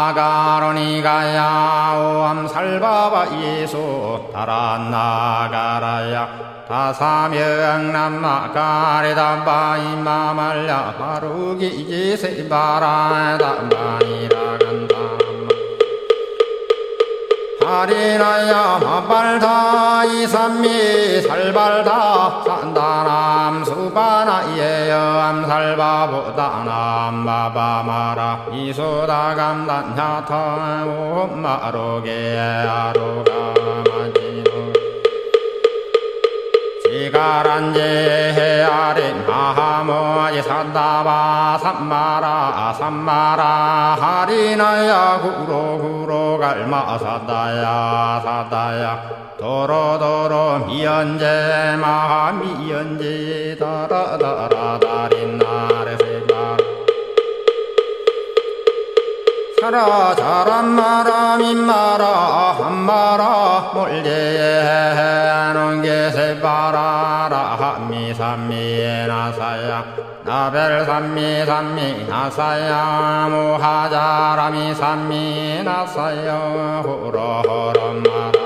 마가로니가야 오암살바바 예수 다란나가라야 다사명 남마가리다바이마말야 바루기지 세바라다바이라간다 아리나야 마발다 이삼미 살발다 산다남 수바나예염 살바보다남 바바마라 이소다감단야타 옴마로게 아로가마지노 지가란제헤아린 마하모이 산다바 삼마라 삼마라 하리나야 구로 구로 갈마 사다야 사다야 도로도로 미연제 마하 미연제 다라다라다린나레세바 사라 자란마라 민마라 한마라 몰제에 농게세바라라 하미삼미나사야 나벨삼미삼미나사야 모하자라미삼미나사야 호로호로마라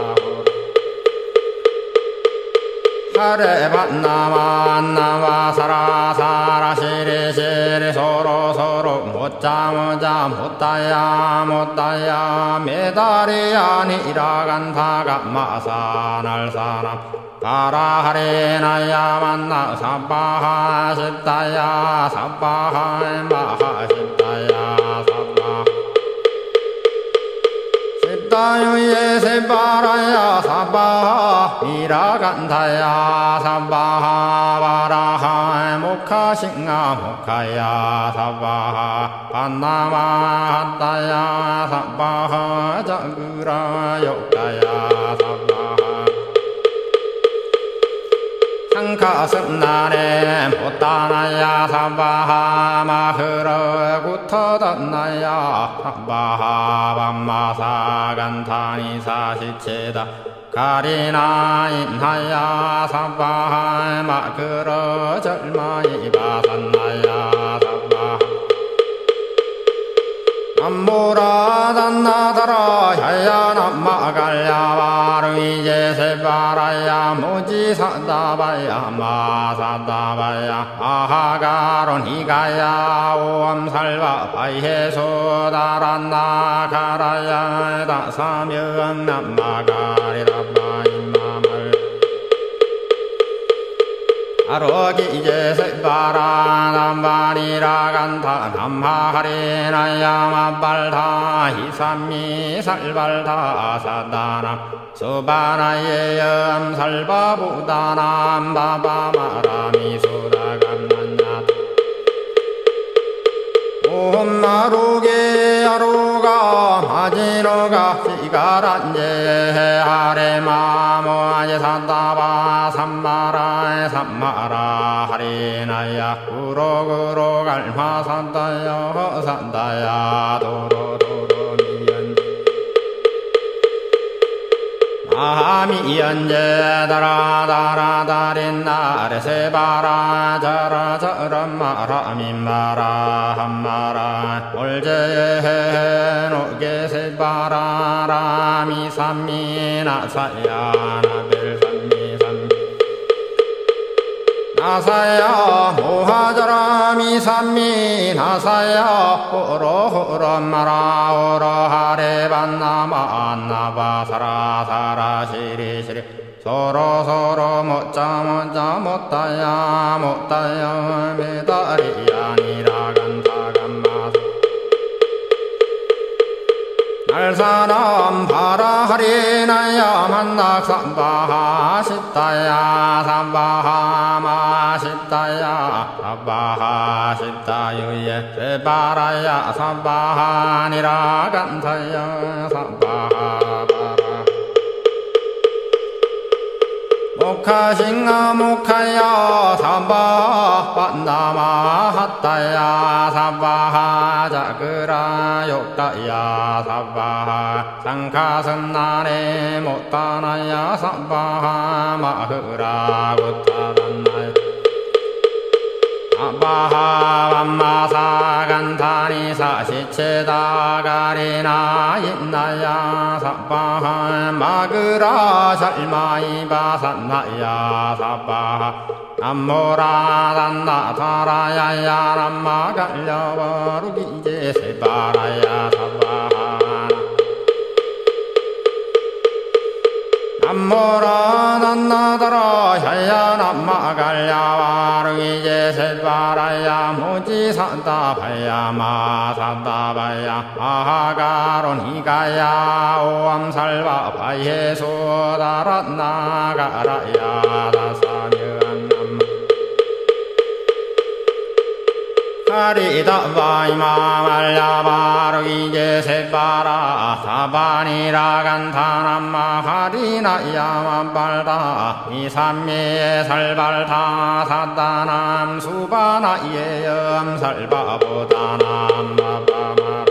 하레반나만나마 사라사라 시리시리 서로서로 못자못자 못다야 못다야 메다리아니라 간다가 마사날사람 가라하레나야 만나 사바하 십다야 사바하 마하 십다야 사바 십다유예 세바라야 사바 사바하 미라간타야 사바하 바라하 모카싱아 모카야 사바하 반나마 한타야 사바하 자그라 욕가야 사바하 상카승나네 못다나야 사바하 마흐러 구터단나야 사바하 밤마사 간타니 사시체다 가리나 인하야 사바하 마그러 절마이 바산나야 사바하 남무라 단나다라 야야남마갈야 바르이제 세바라야 모지사다바야 마사다바야 아하가론 이가야 오암살바 바이해소다란나 가라야 다사명 남마가리라바이마말 아로기제 세바라 남바리라 간타 남하하리나야 마발타 히삼미 살발타 사다나 수바나예 염살바부다남 바바마라미 수다간난야 옴마루게 아루가 마지노가 시가란제 하레마 모아제 산다바 삼마라 삼마라 하리나야 구로구로 갈마 산다야 허산다야 도로도로 미연 아미연제 다라다라다린 나레세바라 자라자람마라 민마라 함마라 올제해 노게세바라 라미삼미나 사야나 벨삼미삼미 나사야 모하자라미삼미 나사야 호로호로마라 호로하레반나마 안나바사라사라 시리시리 서로서로 못자 못자 못다야 못다야 메다리야니라 간사간마사 날사람 바라하리나야 만낙삼바하 십다야 삼바하 마십다야 삼바하 십다유예 세바라야 삼바하니라 간사야 삼바하 바라 모카싱아 모카야 삼바하 반나마 핫다야 삼바하 자그라 욕다야 삼바하 상카선나네 못다나야 삼바하 마흐라 구타단나야 아바하 밤마사 간타니 사시체다 가리나 인나야 사바하 마그라 잘마이 바산나야 사바하 남모라 단나 타라야야 남마갈려버루기제 세바라야 사바하 남모라 단나다라 야야 남마갈려버루기제 세바라야 모지산다바야 마산다바야 아하가론 이가야 오암살바 바예소다란나가라야 다사며 가리다바이마 말야바르기제 세바라 사바니라 간타남마 가리나야 만발다 이삼미에 살발타 사다남 수바나예 염살바보다남 마바마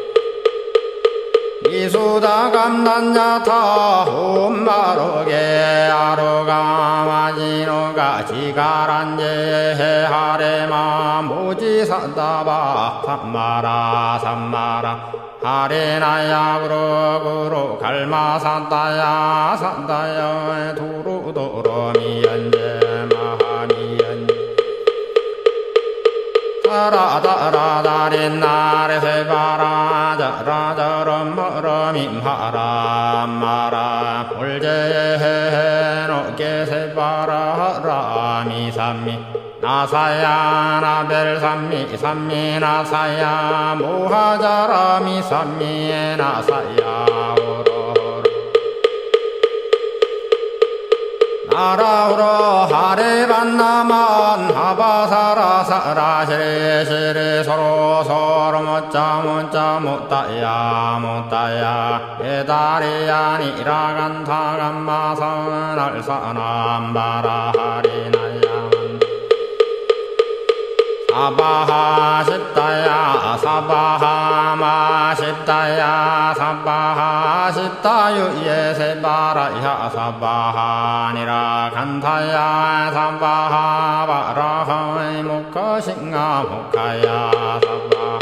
이수다 감난야타 홈마로게 아로가 마지노가 지가란제 하레마 모지산다바 삼마라 삼마라 하레나야 구로구로 갈마 산다야 산다야 두루도로 미연제 마하미연제 라다라다린나레세바라 자라자럼머러밈하라 마라 볼제해 노게세바라 라미삼미 나사야 나벨삼미 삼미 나사야 모하자라미 삼미 나사야 오로로 아라우로 하레반나만 하바사라 사라시리 시리 서로 서로 못자 못자 못다야 못다야 에다리야니라 간타 간마선 알사남바라하리나야만 사바하 십다야 사바하 마십다야 사바하 십다유예 세바라야 사바하니라 간타야 사바하 바라하이 목카싱아 목카야 사바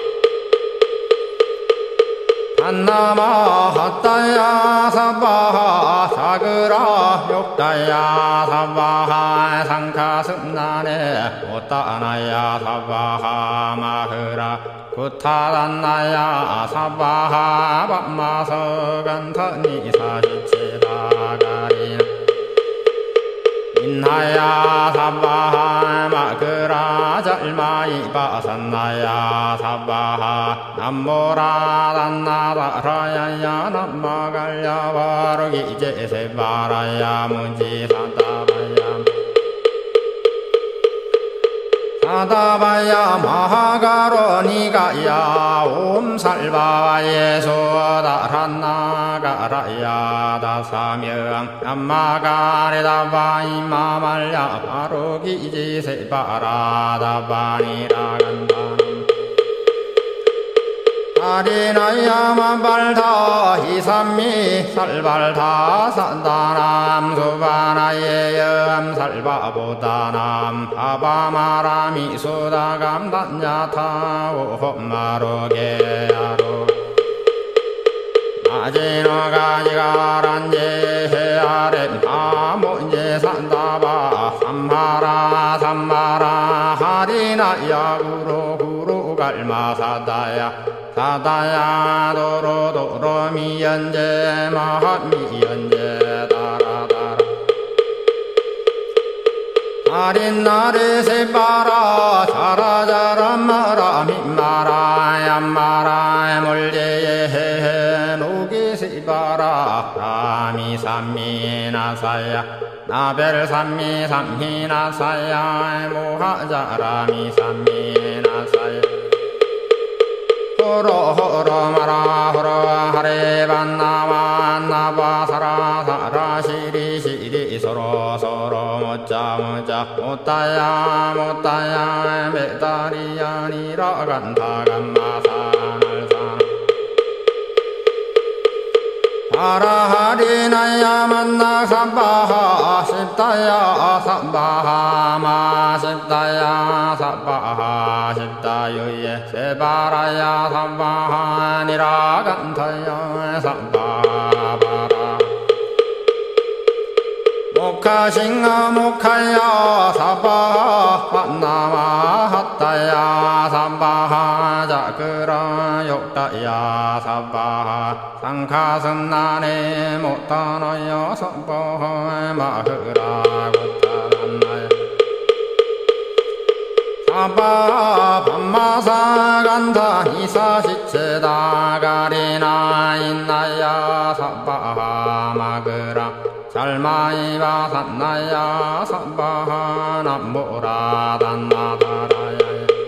한나마 핫다야 사바하 사그라 욕다야 사바하 상카승나네 오따나야 사바하 마흐라 구타단나야 사바하 밤마서간타니 사시치다가리나 인하야 사바하 마그라 잘마이 바산나야 사바하 남모라 단나다라야야 남마갈야 바르기 제세바라야 문지사다바야 사다바야 마하가로니가야 옴살바와예 소다란나가라야 다사명 암마가레다바이마말야 바로기지세바라다바니라 간다남 아리나야만발다 이삼미 살발다 산다남 수바나예 염살바보다남 아바마라미 수다감단야타 오홈마로게야로 마지노가지가란제 아렘 아모인제 산다바 삼마라 삼마라 하리나야 구로 구로 갈마사다야 사다야 도로 도로 미연제 마하미연제 다라다라 아린나리 세바라 자라자라 마라 미마라 얌마라 몰제예 노기 세바라 라미 삼미 나사야 나벨 삼미 삼미 나사야 모하자라미 삼미 나사야 호로 호로 마라 호로 하레반나만 나바사라 사라 시리 시리 서로 서로 못자 못자 못다야 못다야 메다리야니라 간타 간마산알산 아라하리나야 만나 삼바하 십다야 삼바하 마십다야 삼바하 십다유예 세바라야 삼바하니라 간타야 삼바바라 목카싱아 목카야 사바하 반나마 핫다야 삼바하 자그라 욕다야 사바하 상카선나네 못다나야 삼바하 마흐라 고타란나야 사바하 밤마사 간다 이사시체다 가리나 인나야 사바하 마그라 잘마이바 산나야 사바하 남모라 단나다라야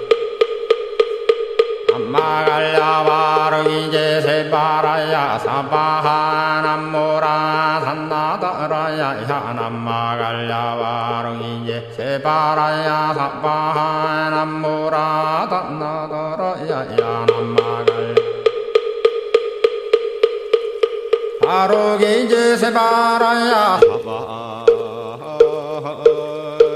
남마갈야 바르기제 세바라야 사바하 남모라 산나다라야 남마갈야 바르기제 세바라야 사바하 남모라 단나다라야 남마갈야 바로기제 세바라야 사바하